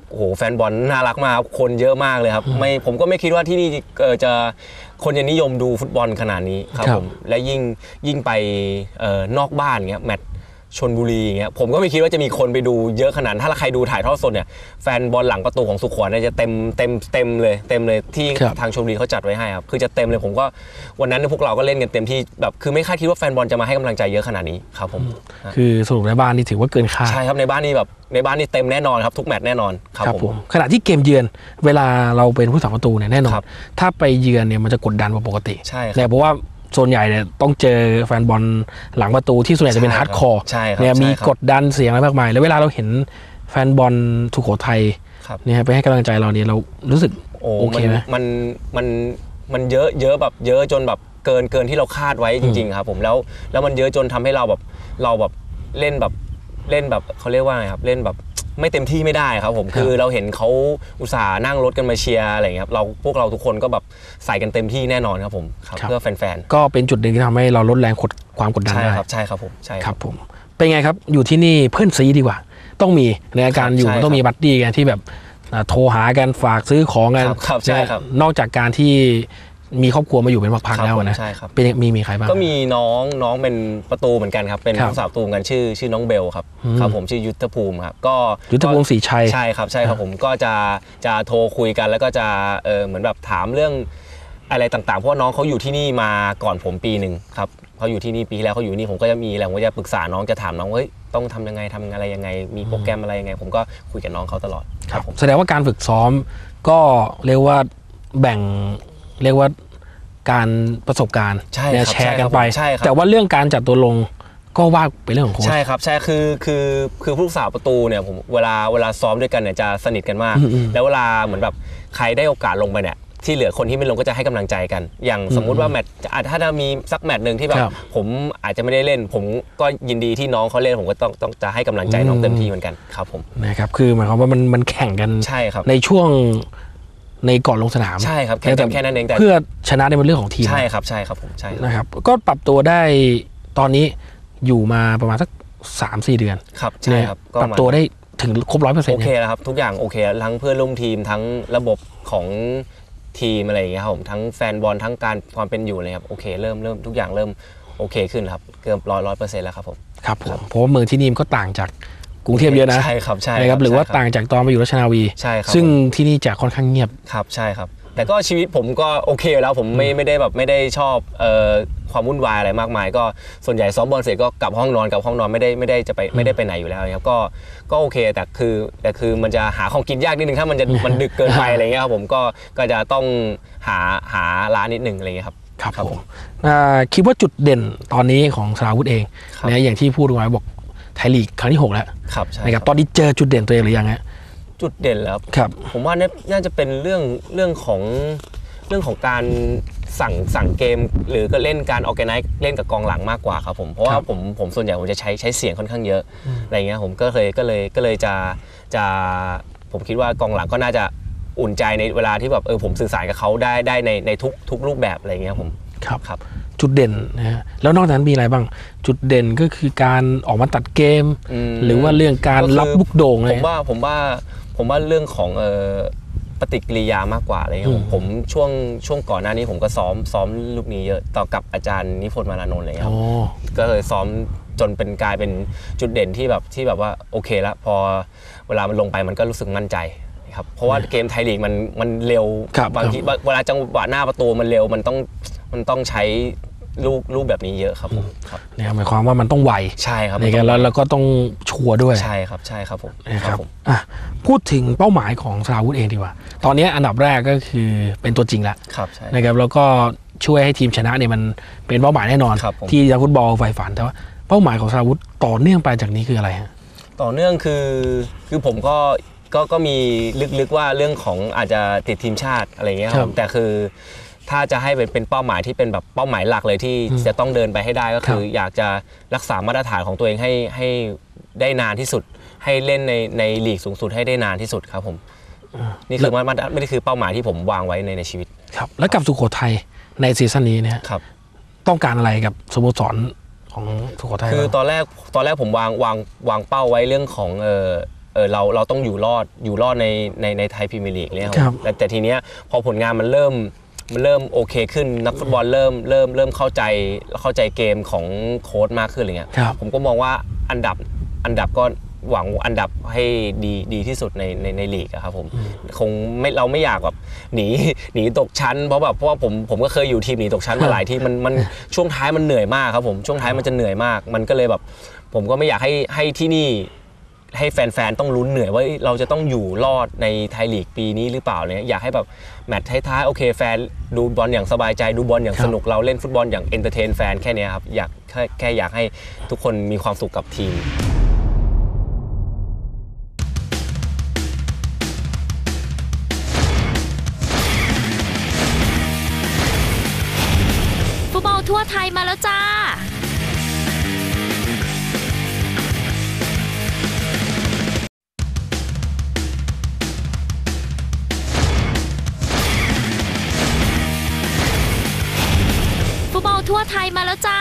โอ้โหแฟนบอลน่ารักมากครับคนเยอะมากเลยครับผมก็ไม่คิดว่าที่นี่จะคนจะนิยมดูฟุตบอลขนาดนี้ครับผมและยิ่งไปนอกบ้านเงี้ยแมตช์ชลบุรีอย่างเงี้ยผมก็ไม่คิดว่าจะมีคนไปดูเยอะขนาดถ้าใครดูถ่ายทอดสดเนี่ยแฟนบอลหลังประตูของสุขวัญเนี่ยจะเต็มเลยที่ทางชลบุรีเขาจัดไว้ให้ครับคือจะเต็มเลยผมก็วันนั้นพวกเราก็เล่นกันเต็มที่แบบคือไม่คาดคิดว่าแฟนบอลจะมาให้กำลังใจเยอะขนาดนี้ครับผมคือสรุปในบ้านนี่ถือว่าเกินคาดใช่ครับในบ้านนี่เต็มแน่นอนครับทุกแมตช์แน่นอนครับผมขณะที่เกมเยือนเวลาเราเป็นผู้สาประตูเนี่ยแน่นอนถ้าไปเยือนเนี่ยมันจะกดดันกว่าปกติใช่เพราะว่าส่วนใหญ่เนี่ยต้องเจอแฟนบอลหลังประตูที่ส่วนใหญ่จะเป็นฮาร์ดคอร์เนี่ยมีกดดันเสียงอะไรมากมายแล้วเวลาเราเห็นแฟนบอลสุโขทัยเนี่ยไปให้กำลังใจเราเนี่ยเรารู้สึกโอเคไหมมันเยอะแบบเยอะจนแบบเกินที่เราคาดไว้จริงๆครับผมแล้วมันเยอะจนทำให้เราแบบเล่นแบบเขาเรียกว่าไงครับเล่นแบบไม่เต็มที่ไม่ได้ครับผมคือเราเห็นเขาอุตส่าห์นั่งรถกันมาเชียร์อะไรอย่างเงี้ยครับพวกเราทุกคนก็แบบใส่กันเต็มที่แน่นอนครับผมเพื่อแฟนๆก็เป็นจุดหนึ่งที่ทำให้เราลดแรงความกดดันได้ใช่ครับผมใช่ครับผมเป็นไงครับอยู่ที่นี่เพื่อนซีดีกว่าต้องมีในการอยู่ต้องมีบัดดี้กันที่แบบโทรหากันฝากซื้อของกันใช่ครับนอกจากการที่มีครอบครัวมาอยู่เป็นพักๆแล้วนะเป็นมีใครบ้างก็มีน้องเป็นประตูเหมือนกันครับเป็นผู้สาประตูกันชื่อน้องเบลครับผมชื่อยุทธภูมิครับก็ยุทธภูมิศรีชัยใช่ครับผมก็จะโทรคุยกันแล้วก็จะเหมือนแบบถามเรื่องอะไรต่างๆเพราะน้องเขาอยู่ที่นี่มาก่อนผมปีนึงครับเขาอยู่ที่นี่ปีแล้วเขาอยู่นี่ผมก็จะมีอะไรผมก็จะปรึกษาน้องจะถามน้องว่าต้องทำยังไงอะไรยังไงมีโปรแกรมอะไรยังไงผมก็คุยกับน้องเขาตลอดครับแสดงว่าการฝึกซ้อมก็เรียกว่าแบ่งเรียกว่าการประสบการณ์แชร์กันไปแต่ว่าเรื่องการจัดตัวลงก็ว่าเป็นเรื่องของโค้ชใช่ครับใช่คือผู้สาวประตูเนี่ยผมเวลาซ้อมด้วยกันเนี่ยจะสนิทกันมากแล้วเวลาเหมือนแบบใครได้โอกาสลงไปเนี่ยที่เหลือคนที่ไม่ลงก็จะให้กำลังใจกันอย่างสมมุติว่าแมตช์ถ้ามีสักแมตช์นึงที่แบบผมอาจจะไม่ได้เล่นผมก็ยินดีที่น้องเขาเล่นผมก็ต้องจะให้กำลังใจน้องเต็มที่เหมือนกันครับผมนะครับคือหมายความว่ามันแข่งกันใช่ครับในช่วงในก่อนลงสนามใช่ครับแค่นั้นเองแต่เพื่อชนะในเรื่องของทีมใช่ครับผมใช่นะครับก็ปรับตัวได้ตอนนี้อยู่มาประมาณสัก 3-4 เดือนครับใช่ครับปรับตัวได้ถึงครบ 100% โอเคแล้วครับทุกอย่างโอเคทั้งเพื่อนร่วมทีมทั้งระบบของทีมอะไรอย่างเงี้ยครับผมทั้งแฟนบอลทั้งการความเป็นอยู่เลยครับโอเคเริ่มทุกอย่างเริ่มโอเคขึ้นครับเกือบ100%แล้วครับผมครับผมเพราะว่าเมืองที่นี่มันก็ต่างจากกรุงเทพเยอะนะใช่ครับหรือว่าต่างจากตอนมาอยู่ราชนาวีใช่ครับซึ่งที่นี่จะค่อนข้างเงียบครับใช่ครับแต่ก็ชีวิตผมก็โอเคแล้วผมไม่ได้ชอบความวุ่นวายอะไรมากมายก็ส่วนใหญ่ซ้อมบอลเสร็จก็กลับห้องนอนไม่ได้ไปไหนอยู่แล้วครับก็โอเคแต่คือมันจะหาของกินยากนิดนึงถ้ามันดึกเกินไปอะไรเงี้ยครับผมก็จะต้องหาร้านนิดนึงอะไรเงี้ยครับครับผมคิดว่าจุดเด่นตอนนี้ของสราวุธเองนะอย่างที่พูดไว้บอกไทยลีกครั้งที่6แล้วนะครับตอนนี้เจอจุดเด่นตัวเองหรือยังฮะจุดเด่นแล้วผมว่าน่าจะเป็นเรื่องของการสั่งเกมหรือก็เล่นการออร์แกไนซ์เล่นกับกองหลังมากกว่าครับผมเพราะว่าผมส่วนใหญ่ผมจะใช้เสียงค่อนข้างเยอะอะไรเงี้ยผมก็เลยจะผมคิดว่ากองหลังก็น่าจะอุ่นใจในเวลาที่แบบผมสื่อสารกับเขาได้ในทุกรูปแบบอะไรเงี้ยผมครับจุดเด่นนะฮะแล้วนอกจากนั้นมีอะไรบ้างจุดเด่นก็คือการออกมาตัดเกมหรือว่าเรื่องการรับลูกโด่งอะไรผมว่าเรื่องของปฏิกิริยามากกว่าอะไรเงี้ยผมช่วงก่อนหน้านี้ผมก็ซ้อมลูกนี้เยอะต่อกับอาจารย์นิพนธ์มานานนท์อะไรเงี้ยก็เลยซ้อมจนกลายเป็นจุดเด่นที่แบบว่าโอเคแล้วพอเวลามันลงไปมันก็รู้สึกมั่นใจครับเพราะว่าเกมไทยลีกมันเร็วบางทีเวลาจังหวะหน้าประตูมันเร็วมันต้องใช้ลูกแบบนี้เยอะครับผมครับเนี่ยหมายความว่ามันต้องไวใช่ครับแล้วก็ต้องชัวร์ด้วยใช่ครับผมนะครับพูดถึงเป้าหมายของสราวุธเองดีกว่าตอนนี้อันดับแรกก็คือเป็นตัวจริงแล้วนะครับแล้วก็ช่วยให้ทีมชนะเนี่ยมันเป็นเป้าหมายแน่นอนที่นักฟุตบอลใฝ่ฝันแต่ว่าเป้าหมายของสราวุธต่อเนื่องไปจากนี้คืออะไรฮะต่อเนื่องคือผมก็มีลึกๆว่าเรื่องของอาจจะติดทีมชาติอะไรเงี้ยครับแต่คือถ้าจะให้เป็นเป้าหมายที่เป็นแบบเป้าหมายหลักเลยที่จะต้องเดินไปให้ได้ก็คืออยากจะรักษามาตรฐานของตัวเองให้ได้นานที่สุดให้เล่นในลีกสูงสุดให้ได้นานที่สุดครับผมนี่คือไม่ได้คือเป้าหมายที่ผมวางไว้ในชีวิตครับแล้วกับสุโขทัยในซีซั่นนี้เนี่ยต้องการอะไรกับสโมสรของสุโขทัยคือตอนแรกผมวางเป้าไว้เรื่องของเราต้องอยู่รอดในไทยพรีเมียร์ลีกเนี่ยครับแต่ทีเนี้ยพอผลงานมันเริ่มโอเคขึ้นนักฟุตบอลเริ่มเข้าใจเกมของโค้ชมากขึ้นอะไรเงี้ยผมก็มองว่าอันดับก็หวังอันดับให้ดีที่สุดในลีกครับผมคงเราไม่อยากแบบหนีตกชั้นเพราะว่าผมก็เคยอยู่ทีมหนีตกชั้นมาหลายที่มันช่วงท้ายมันเหนื่อยมากครับผมช่วงท้ายมันจะเหนื่อยมากมันก็เลยแบบผมก็ไม่อยากให้ที่นี่ให้แฟนๆต้องลุ้นเหนื่อยว่าเราจะต้องอยู่รอดในไทยลีกปีนี้หรือเปล่าเนี่ยอยากให้แบบแมตช์ท้ายๆโอเคแฟนดูบอลอย่างสบายใจดูบอลอย่างสนุกเราเล่นฟุตบอลอย่างเอนเตอร์เทนแฟนแค่นี้ครับแค่อยากให้ทุกคนมีความสุขกับทีมฟุตบอลทั่วไทยมาแล้วจ้าฟุตบอลทั่วไทยมาแล้วจ้า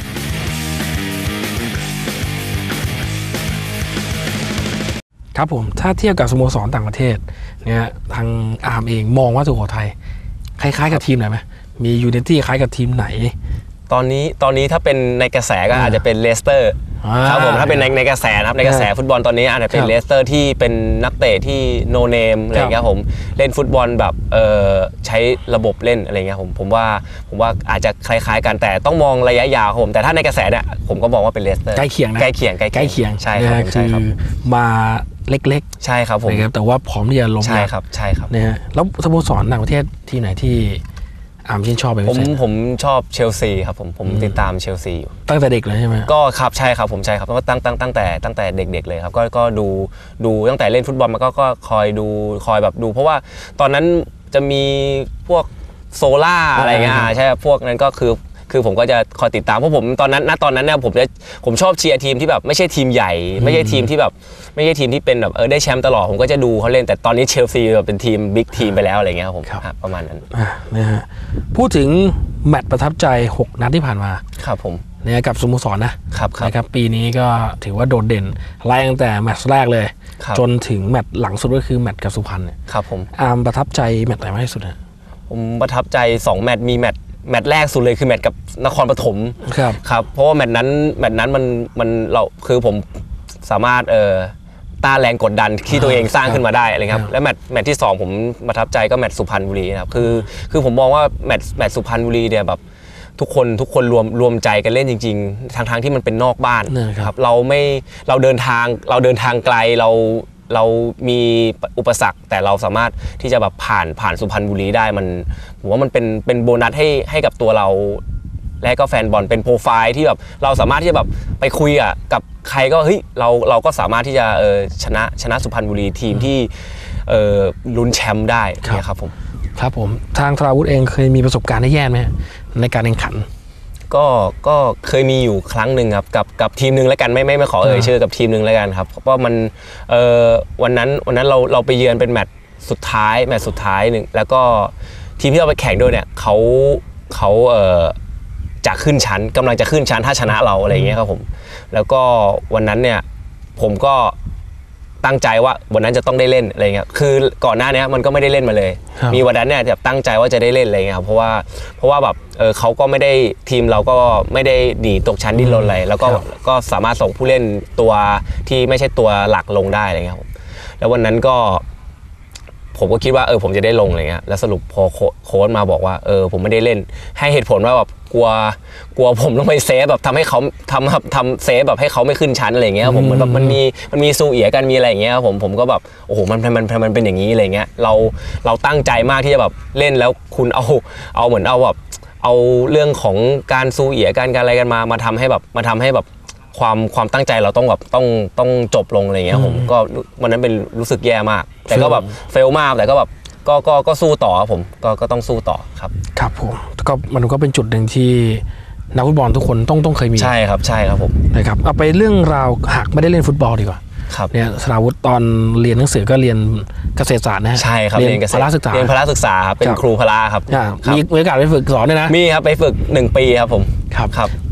ครับผมถ้าเทียบกับสโมสรต่างประเทศเนี่ยทางอาร์มเองมองว่าสุโขทัยคล้ายๆกับทีมไหนไหมมียูไนเต็ดคล้ายกับทีมไหนตอนนี้ถ้าเป็นในกระแสก็อาจจะเป็นเลสเตอร์ครับผมถ้าเป็นในกระแสนะครับในกระแสฟุตบอลตอนนี้อาจจะเป็นเลสเตอร์ที่เป็นนักเตะที่โนเนมอะไรเงี้ยผมเล่นฟุตบอลแบบใช้ระบบเล่นอะไรเงี้ยผมว่าอาจจะคล้ายๆกันแต่ต้องมองระยะยาวครับผมแต่ถ้าในกระแสเนี่ยผมก็มองว่าเป็นเลสเตอร์ใกล้เคียงนะใกล้เคียงใช่ครับคือมาเล็กๆใช่ครับผมแต่ว่าพร้อมที่จะล้มใช่ครับนะฮะแล้วสโมสรต่างประเทศที่ไหนที่อาร์มชื่นชอบเป็นพิเศษผมชอบเชลซีครับผมติดตามเชลซีอยู่ตั้งแต่เด็กเลยใช่ไหมก็ครับใช่ครับผมใช่ครับก็ตั้งแต่เด็กๆเลยครับก็ดูตั้งแต่เล่นฟุตบอลมาก็คอยแบบดูเพราะว่าตอนนั้นจะมีพวกโซล่าอะไรเงี้ยใช่พวกนั้นก็คือผมก็จะคอยติดตามเพราะผมตอนนั้นเนี่ยผมชอบเชียร์ทีมที่แบบไม่ใช่ทีมใหญ่ไม่ใช่ทีมที่แบบไม่ใช่ทีมที่เป็นแบบได้แชมป์ตลอดผมก็จะดูเขาเล่นแต่ตอนนี้เชลซีเป็นทีมบิ๊กทีมไปแล้วอะไรเงี้ยครับผมประมาณนั้นนะฮะพูดถึงแมตช์ประทับใจ6นัดที่ผ่านมาครับผมเนี่ยกับสโมสรนะครับปีนี้ก็ถือว่าโดดเด่นไล่ตั้งแต่แมตช์แรกเลยจนถึงแมตช์หลังสุดก็คือแมตช์กับสุพรรณเนี่ยครับผมอาร์มประทับใจแมตช์ไหนมากที่สุดนะผมประทับใจ2แมตช์มีแมตช์แรกสุดเลยคือแมตช์กับนครปฐมครับเพราะว่าแมตช์นั้นมันเราคือผมสามารถต้านแรงกดดันที่ตัวเองสร้างขึ้นมาได้อะไรครับและแมตช์ที่2ผมประทับใจก็แมตช์สุพรรณบุรีนะครับคือผมมองว่าแมตช์สุพรรณบุรีเนี่ยแบบทุกคนรวมใจกันเล่นจริงๆทั้งที่มันเป็นนอกบ้านครับเราเดินทางไกลเรามีอุปสรรคแต่เราสามารถที่จะแบบผ่านสุพรรณบุรีได้ผมว่ามันเป็นโบนัสให้กับตัวเราและก็แฟนบอลเป็นโปรไฟล์ที่แบบเราสามารถที่จะแบบไปคุยกับใครก็เฮ้ยเราก็สามารถที่จะชนะสุพรรณบุรีทีมที่ลุ้นแชมป์ได้นะครับผมทางธราวุฒิเองเคยมีประสบการณ์ที่แย่ไหมในการแข่งขันก็เคยมีอยู่ครั้งหนึ่งครับกับทีมนึงแล้วกันไม่ขอชื่อกับทีมนึงแล้วกันครับเพราะมันวันนั้นเราไปเยือนเป็นแมตช์สุดท้ายนึงแล้วก็ทีมที่เราไปแข่งด้วยเนี่ยเขาจะขึ้นชั้นกำลังจะขึ้นชั้นถ้าชนะเราอะไรอย่างเงี้ยครับผมแล้วก็วันนั้นเนี่ยผมก็ตั้งใจว่าวันนั้นจะต้องได้เล่นอะไรเงี้ยคือก่อนหน้านี้มันก็ไม่ได้เล่นมาเลยมีวันนั้นเนี่ยแบบตั้งใจว่าจะได้เล่นอะไรเงี้ยครับเพราะว่าแบบเขาก็ไม่ได้ทีมเราก็ไม่ได้หนีตกชั้นดิ้นรนอะไรแล้วก็สามารถส่งผู้เล่นตัวที่ไม่ใช่ตัวหลักลงได้อะไรเงี้ยครับแล้ววันนั้นก็ผมก็คิดว่าผมจะได้ลงอะไรเงี้ยแล้วสรุปพอโค้ชมาบอกว่าผมไม่ได้เล่นให้เหตุผลว่าแบบกลัวผมต้องไปเซฟแบบทำให้เขาทำเซฟแบบให้เขาไม่ขึ้นชั้นอะไรเงี้ยผมเหมือนแบบมันมีซูเอียกันมีอะไรอย่างเงี้ยผมก็แบบโอ้โหมันเป็นอย่างนี้อะไรเงี้ยเราตั้งใจมากที่จะแบบเล่นแล้วคุณเอาเหมือนเอาแบบเอาเรื่องของการซูเอียกันการอะไรกันมาทำให้แบบความตั้งใจเราต้องแบบต้องจบลงอะไรเงี้ยผมก็วันนั้นเป็นรู้สึกแย่มากแต่ก็แบบเฟลมากแต่ก็แบบก็สู้ต่อครับผมก็ต้องสู้ต่อครับผมก็มันก็เป็นจุดหนึ่งที่นักฟุตบอลทุกคนต้องเคยมีใช่ครับผมนะครับเอาไปเรื่องราวหากไม่ได้เล่นฟุตบอลดีกว่าเนี่ยสราวุฒิตอนเรียนหนังสือก็เรียนเกษตรศาสตร์นะใช่ครับเรียนพละศึกษาครับเป็นครูพละครับมีโอกาสไปฝึกสอนด้วยนะมีครับไปฝึก1 ปีครับผมครับ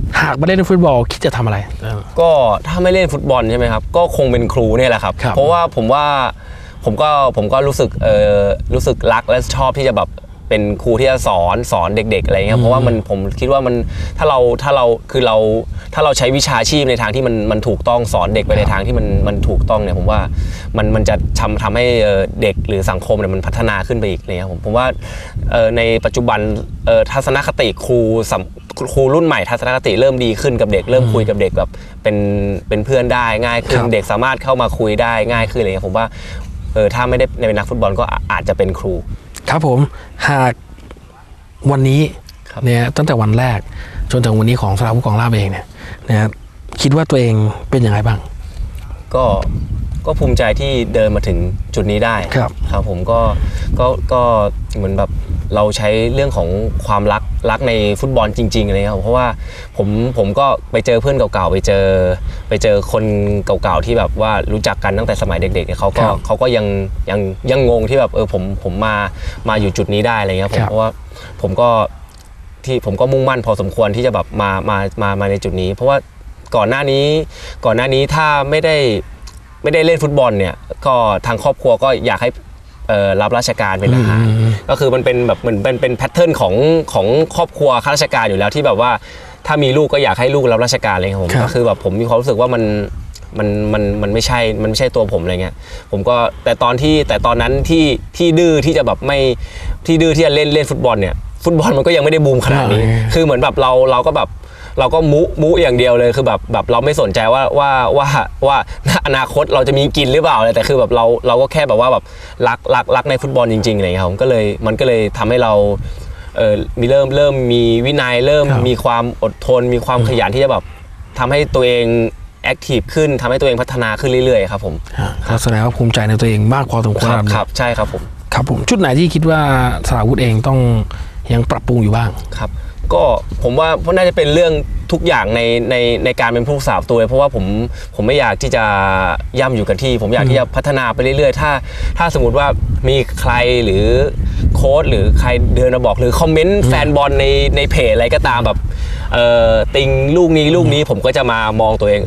หากมาเล่นฟุตบอลคิดจะทำอะไรก็ถ้าไม่เล่นฟุตบอลใช่ไหมครับก็คงเป็นครูเนี่ยแหละครับเพราะว่าผมก็รู้สึกรักและชอบที่จะแบบเป็นครูที่จะสอนเด็กๆอะไรเงี้ยเพราะว่าผมคิดว่ามันถ้าเราใช้วิชาชีพในทางที่มันถูกต้องสอนเด็กไปในทางที่มันถูกต้องเนี่ยผมว่ามันจะทำให้เด็กหรือสังคมเนี่ยมันพัฒนาขึ้นไปอีกเลยครับผมว่าในปัจจุบันทัศนคติครูรุ่นใหม่ทัศนคติเริ่มดีขึ้นกับเด็กเริ่มคุยกับเด็กแบบเป็นเพื่อนได้ง่ายขึ้นเด็กสามารถเข้ามาคุยได้ง่ายขึ้นอะไรเงี้ยผมว่าถ้าไม่ได้เป็นนักฟุตบอลก็อาจจะเป็นครูครับผมหากวันนี้เนี่ยตั้งแต่วันแรกจนถึงวันนี้ของสราวุธกองราบเองเนี่ยนะครับคิดว่าตัวเองเป็นยังไงบ้างก็ภูมิใจที่เดินมาถึงจุดนี้ได้ครับผมก็เหมือนแบบเราใช้เรื่องของความรักในฟุตบอลจริงๆอะไรครับเพราะว่าผมก็ไปเจอเพื่อนเก่าๆไปเจอคนเก่าๆที่แบบว่ารู้จักกันตั้งแต่สมัยเด็กๆเนี่ยเขาก็ยังงงที่แบบผมมาอยู่จุดนี้ได้อะไรเงี้ยเพราะว่าผมก็มุ่งมั่นพอสมควรที่จะแบบมาในจุดนี้เพราะว่าก่อนหน้านี้ถ้าไม่ได้เล่นฟุตบอลเนี่ยก็ทางครอบครัวก็อยากให้รับราชการเป็นทหารก็คือมันเป็นแบบเหมือนเป็นแพทเทิร์นของครอบครัวข้าราชการอยู่แล้วที่แบบว่าถ้ามีลูกก็อยากให้ลูกรับราชการเลยครับผมก็คือแบบผมมีความรู้สึกว่ามันไม่ใช่ตัวผมอะไรเงี้ยผมก็แต่ตอนนั้นที่ดื้อที่จะแบบไม่ที่ดื้อที่จะเล่นฟุตบอลเนี่ยฟุตบอลมันก็ยังไม่ได้บูมขนาดนี้คือเหมือนแบบเราก็มุอย่างเดียวเลยคือแบบเราไม่สนใจว่าอนาคตเราจะมีกินหรือเปล่าเลยแต่คือแบบเราก็แค่แบบว่าแบบรักในฟุตบอลจริงๆอะไรอย่างเงี้ยครับมันก็เลยทำให้เราเริ่มมีวินัยเริ่มมีความอดทนมีความขยันที่จะแบบทำให้ตัวเองแอคทีฟขึ้นทำให้ตัวเองพัฒนาขึ้นเรื่อยๆครับผมแสดงว่าภูมิใจในตัวเองมากพอสมควรครับใช่ครับผมจุดไหนที่คิดว่าสราวุธเองต้องยังปรับปรุงอยู่บ้างครับก็ผมว่าเพราะน่าจะเป็นเรื่องทุกอย่างในการเป็นผู้รักษาประตูเพราะว่าผมไม่อยากที่จะย่ำอยู่กับที่ผมอยากที่จะพัฒนาไปเรื่อยๆถ้าสมมติว่ามีใครหรือโค้ชหรือใครเดินมาบอกหรือคอมเมนต์แฟนบอลในเพจอะไรก็ตามแบบติงลูกนี้ผมก็จะมามองตัวเอง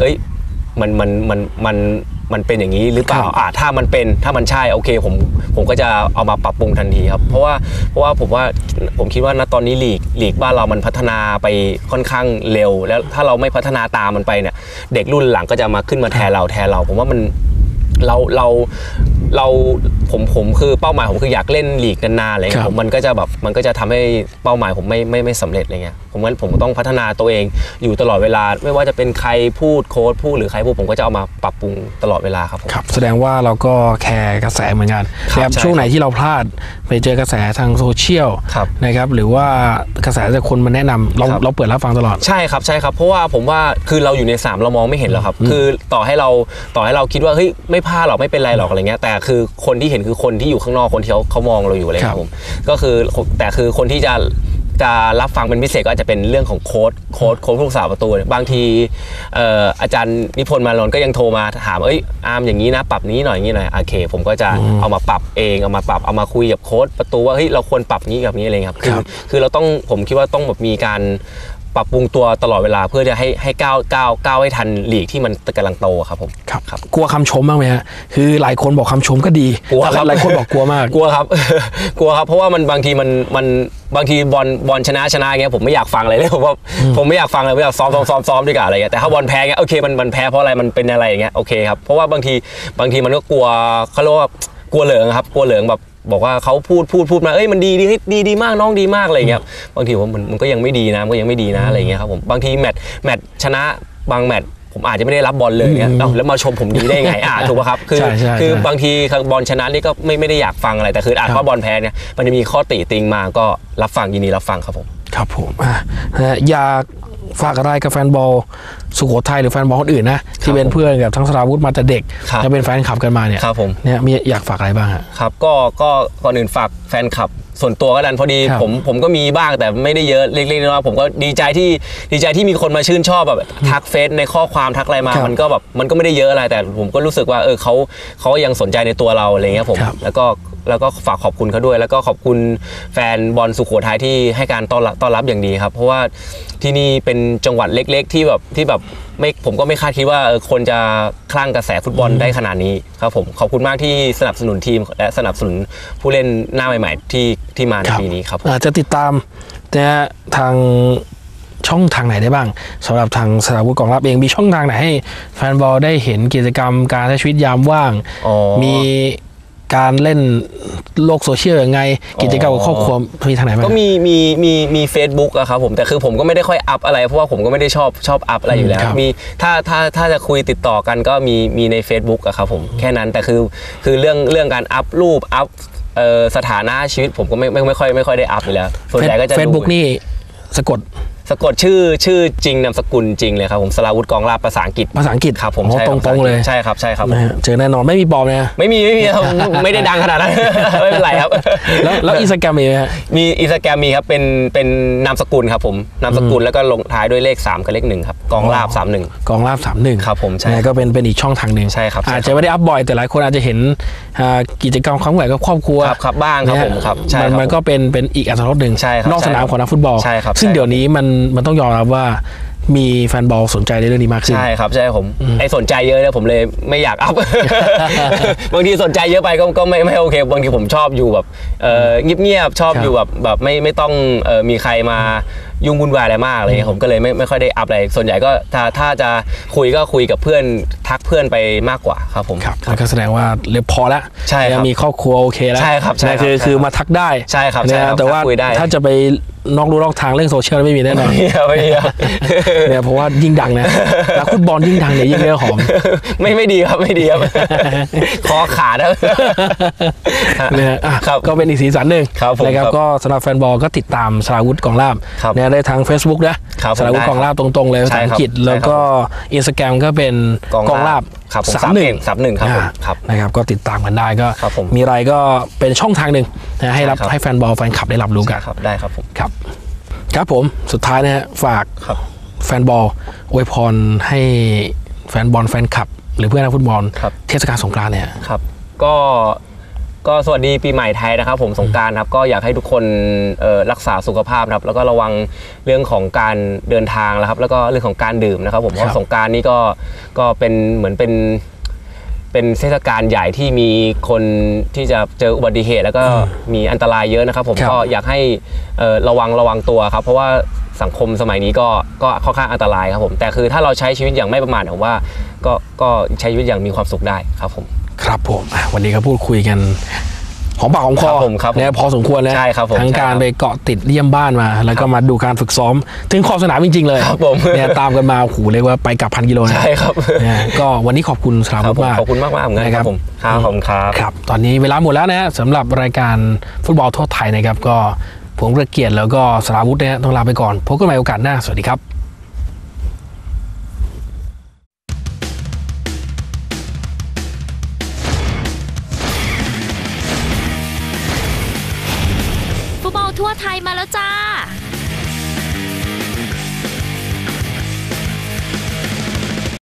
มันเป็นอย่างนี้หรือเปล่าถ้ามันใช่โอเคผมก็จะเอามาปรับปรุงทันทีครับเพราะว่าผมคิดว่าณตอนนี้ลีกบ้านเรามันพัฒนาไปค่อนข้างเร็วแล้วถ้าเราไม่พัฒนาตามมันไปเนี่ยเด็กรุ่นหลังก็จะมาขึ้นมาแทนเราผมว่ามันผมคือเป้าหมายผมคืออยากเล่นลีกนานๆอะไรเงี้ยมันก็จะทำให้เป้าหมายผมไม่สำเร็จอะไรเงี้ยผมต้องพัฒนาตัวเองอยู่ตลอดเวลาไม่ว่าจะเป็นใครพูดโค้ชพูดหรือใครพูดผมก็จะเอามาปรับปรุงตลอดเวลาครับครับแสดงว่าเราก็แคร์กระแสเหมือนกันครับช่วงไหนที่เราพลาดไปเจอกระแสทางโซเชียลนะครับหรือว่ากระแสจากคนมาแนะนำเราเปิดรับฟังตลอดใช่ครับเพราะว่าผมว่าคือเราอยู่ใน3เรามองไม่เห็นหรอกครับคือต่อให้เราคิดว่าเฮ้ยไม่พลาดหรอกไม่เป็นไรหรอกอะไรเงี้ยแต่คือคนที่เห็นคือคนที่อยู่ข้างนอกคนที่เขามองเราอยู่อะไรครับผมก็คือแต่คือคนที่จะรับฟังเป็นพิเศษก็อาจจะเป็นเรื่องของโค้ชผู้รักษาประตูบางทีอาจารย์นิพนธ์มาลนก็ยังโทรมาถามอาร์มอย่างนี้นะปรับนี้หน่อยอย่างนี้หน่อยโอเคผมก็จะเอามาปรับเองเอามาคุยกับโค้ชประตูว่าเฮ้ยเราควรปรับนี้กับนี้อะไรครับคือเราต้องผมคิดว่าต้องแบบมีการปรับปรุงตัวตลอดเวลาเพื่อจะให้ก้าวให้ทันลีกที่มันกำลังโตครับผมครับกลัวคำชมบ้างไหมฮะคือหลายคนบอกคำชมก็ดีหลายคนบอกกลัวมากกลัวครับเพราะว่ามันบางทีมันบางทีบอลชนะเงี้ยผมไม่อยากฟังอะไรเลยผมไม่อยากฟังเลยไม่อยากซ้อมดีกว่าอะไรเงี้ยแต่ถ้าบอลแพ้เงี้ยโอเคมันแพ้เพราะอะไรมันเป็นอะไรอย่างเงี้ยโอเคครับเพราะว่าบางทีมันก็กลัวเขาเรียกว่ากลัวเหลืองครับกลัวเหลืองแบบบอกว่าเขาพูดมามันดีมากน้องดีมากอะไรเงี้ยบางทีมันก็ยังไม่ดีนะมันก็ยังไม่ดีนะอะไรเงี้ยครับผมบางทีแมตช์ชนะบางแมตช์ผมอาจจะไม่ได้รับบอลเลยเนี่ยแล้วมาชมผมดีได้ไงถูกป่ะครับคือบางทีบอลชนะนี่ก็ไม่ได้อยากฟังอะไรแต่คือเพราะบอลแพ้เนี่ยมันจะมีข้อติติงมาก็รับฟังยินดีรับฟังครับผมอยากฝากอะไรกับแฟนบอลสุโขทัยหรือแฟนบอลคนอื่นนะที่เป็นเพื่อนกับทั้งสราวุธมาแต่เด็กจะเป็นแฟนคลับกันมาเนี่ยมีอยากฝากอะไรบ้างครับก็ก่อนอื่นฝากแฟนคลับส่วนตัวก็ดันพอดีผมก็มีบ้างแต่ไม่ได้เยอะเล็กๆน้อยๆผมก็ดีใจที่มีคนมาชื่นชอบแบบทักเฟซในข้อความทักอะไรมามันก็ไม่ได้เยอะอะไรแต่ผมก็รู้สึกว่าเขายังสนใจในตัวเราอะไรเงี้ยผมแล้วก็แล้วก็ฝากขอบคุณเขาด้วยแล้วก็ขอบคุณแฟนบอลสุโขทัยที่ให้การต้อนรับอย่างดีครับเพราะว่าที่นี่เป็นจังหวัดเล็กๆที่แบบไม่ผมก็ไม่คาดคิดว่าคนจะคลั่งกระแสฟุตบอลได้ขนาดนี้ครับผมขอบคุณมากที่สนับสนุนทีมและสนับสนุนผู้เล่นหน้าใหม่ๆที่มาในปีนี้ครับอาจจะติดตามนะทางช่องทางไหนได้บ้างสำหรับทางสราวุธกองรับเองมีช่องทางไหนให้แฟนบอลได้เห็นกิจกรรมการใช้ชีวิตยามว่างมีการเล่นโลกโซเชียลยังไงกิจกรรมกับครอบครัวมีทางไหนบ้างก็มี Facebook อะครับผมแต่คือผมก็ไม่ได้ค่อยอัพอะไรเพราะว่าผมก็ไม่ได้ชอบอัพอะไรอยู่แล้วมีถ้าจะคุยติดต่อกันก็มีใน Facebook อะครับผมแค่นั้นแต่คือเรื่องการอัพรูปอัพสถานะชีวิตผมก็ไม่ค่อยได้อัพอยู่แล้วส่วนใหญ่ก็จะ Facebook นี่สะกดชื่อจริงนามสกุลจริงเลยครับผมสราวุธกองราบภาษาอังกฤษครับผมตรงเลยใช่ครับเจอแน่นอนไม่มีปลอมนะไม่มีไม่ได้ดังขนาดนั้นไม่เป็นไรครับแล้วอินสตาแกรมมีไหมมีอินสตาแกรมมีครับเป็นนามสกุลครับผมนามสกุลแล้วก็ลงท้ายด้วยเลข3กับเลข1ครับกองราบ31 กองราบ31 ครับผมใช่ก็เป็นอีกช่องทางนึงใช่ครับอาจจะไม่ได้อัพบ่อยแต่หลายคนอาจจะเห็นกิจกรรมครั้งใหญ่กับครอบครัวครับบ้างครับผมครับใช่มันก็เป็นอีกอัตลักษณ์นึงนอกสนามของนักฟุตบอลซึ่งเดี๋ยวนี้มันต้องยอมรับว่ามีแฟนบอลสนใจในเรื่องนี้มากขึ้นใช่ครับใช่ผมสนใจเยอะเนี่ยผมเลยไม่อยากอัพ บางทีสนใจเยอะไปก็ไม่โอเคบางทีผมชอบอยู่แบบเงียบชอบอยู่แบบไม่ต้องมีใครมายุ่งวุ่นวายอะไรมากเลยผมก็เลยไม่ค่อยได้อัพอะไรส่วนใหญ่ก็ถ้าจะคุยก็คุยกับเพื่อนทักเพื่อนไปมากกว่าครับผมครับก็แสดงว่าเรียบพอแล้วใช่ครับมีครอบครัวโอเคแล้วใช่ครับคือมาทักได้ใช่ครับแต่ว่าถ้าจะไปนอกลู่นอกทางเรื่องโซเชียลไม่มีแน่นอนไม่มีเนี่ยเพราะว่ายิ่งดังนะนักฟุตบอลยิ่งดังเนี่ยยิ่งเรื่องหอมไม่ดีครับคอขาดแล้วเนี่ยก็เป็นอีกสีสันหนึ่งนะครับก็สำหรับแฟนบอลก็ติดตามสราวุธกองราบเนี่ยได้ทาง Facebook นะสราวุธกองราบตรงๆเลยภาษาอังกฤษแล้วก็ Instagram ก็เป็นกองราบ31 ครับนะครับก็ติดตามกันได้ก็มีอะไรก็เป็นช่องทางหนึ่งนะให้แฟนบอลแฟนคลับได้รับรู้กันได้ครับผมครับผมสุดท้ายนะฮะฝากแฟนบอลอวยพรให้แฟนบอลแฟนคลับหรือเพื่อนนักฟุตบอลเทศกาลสงกรานต์เนี่ยครับก็สวัสดีปีใหม่ไทยนะครับผมสงกรานต์ครับก็อยากให้ทุกคนรักษาสุขภาพครับแล้วก็ระวังเรื่องของการเดินทางนะครับแล้วก็เรื่องของการดื่มนะครับผมเพราะสงกรานต์นี่ก็เป็นเหมือนเป็นเทศกาลใหญ่ที่มีคนที่จะเจออุบัติเหตุแล้วก็มีอันตรายเยอะนะครับผมก็อยากให้ระวังตัวครับเพราะว่าสังคมสมัยนี้ก็ค่อนข้างอันตรายครับผมแต่คือถ้าเราใช้ชีวิตอย่างไม่ประมาทผมว่าก็ใช้ชีวิตอย่างมีความสุขได้ครับผมครับผมวันนี้ก็พูดคุยกันหอมปากหอมคอเนี่ยพอสมควรแล้วทั้งการไปเกาะติดเยี่ยมบ้านมาแล้วก็มาดูการฝึกซ้อมถึงขอบสนามจริงๆเลยเนี่ยตามกันมาหูเรียกว่าไปกับ1,000 กิโลใช่ครับก็วันนี้ขอบคุณสราวุธมากขอบคุณมากๆเหมือนกันครับผมครับตอนนี้เวลาหมดแล้วนะสำหรับรายการฟุตบอลทั่วไทยนะครับก็ผมประเกียรติแล้วก็สราวุธเนี่ยต้องลาไปก่อนพบกันใหม่โอกาสหน้าสวัสดีครับฟุตบอลทั่วไทยมาแล้วจ้า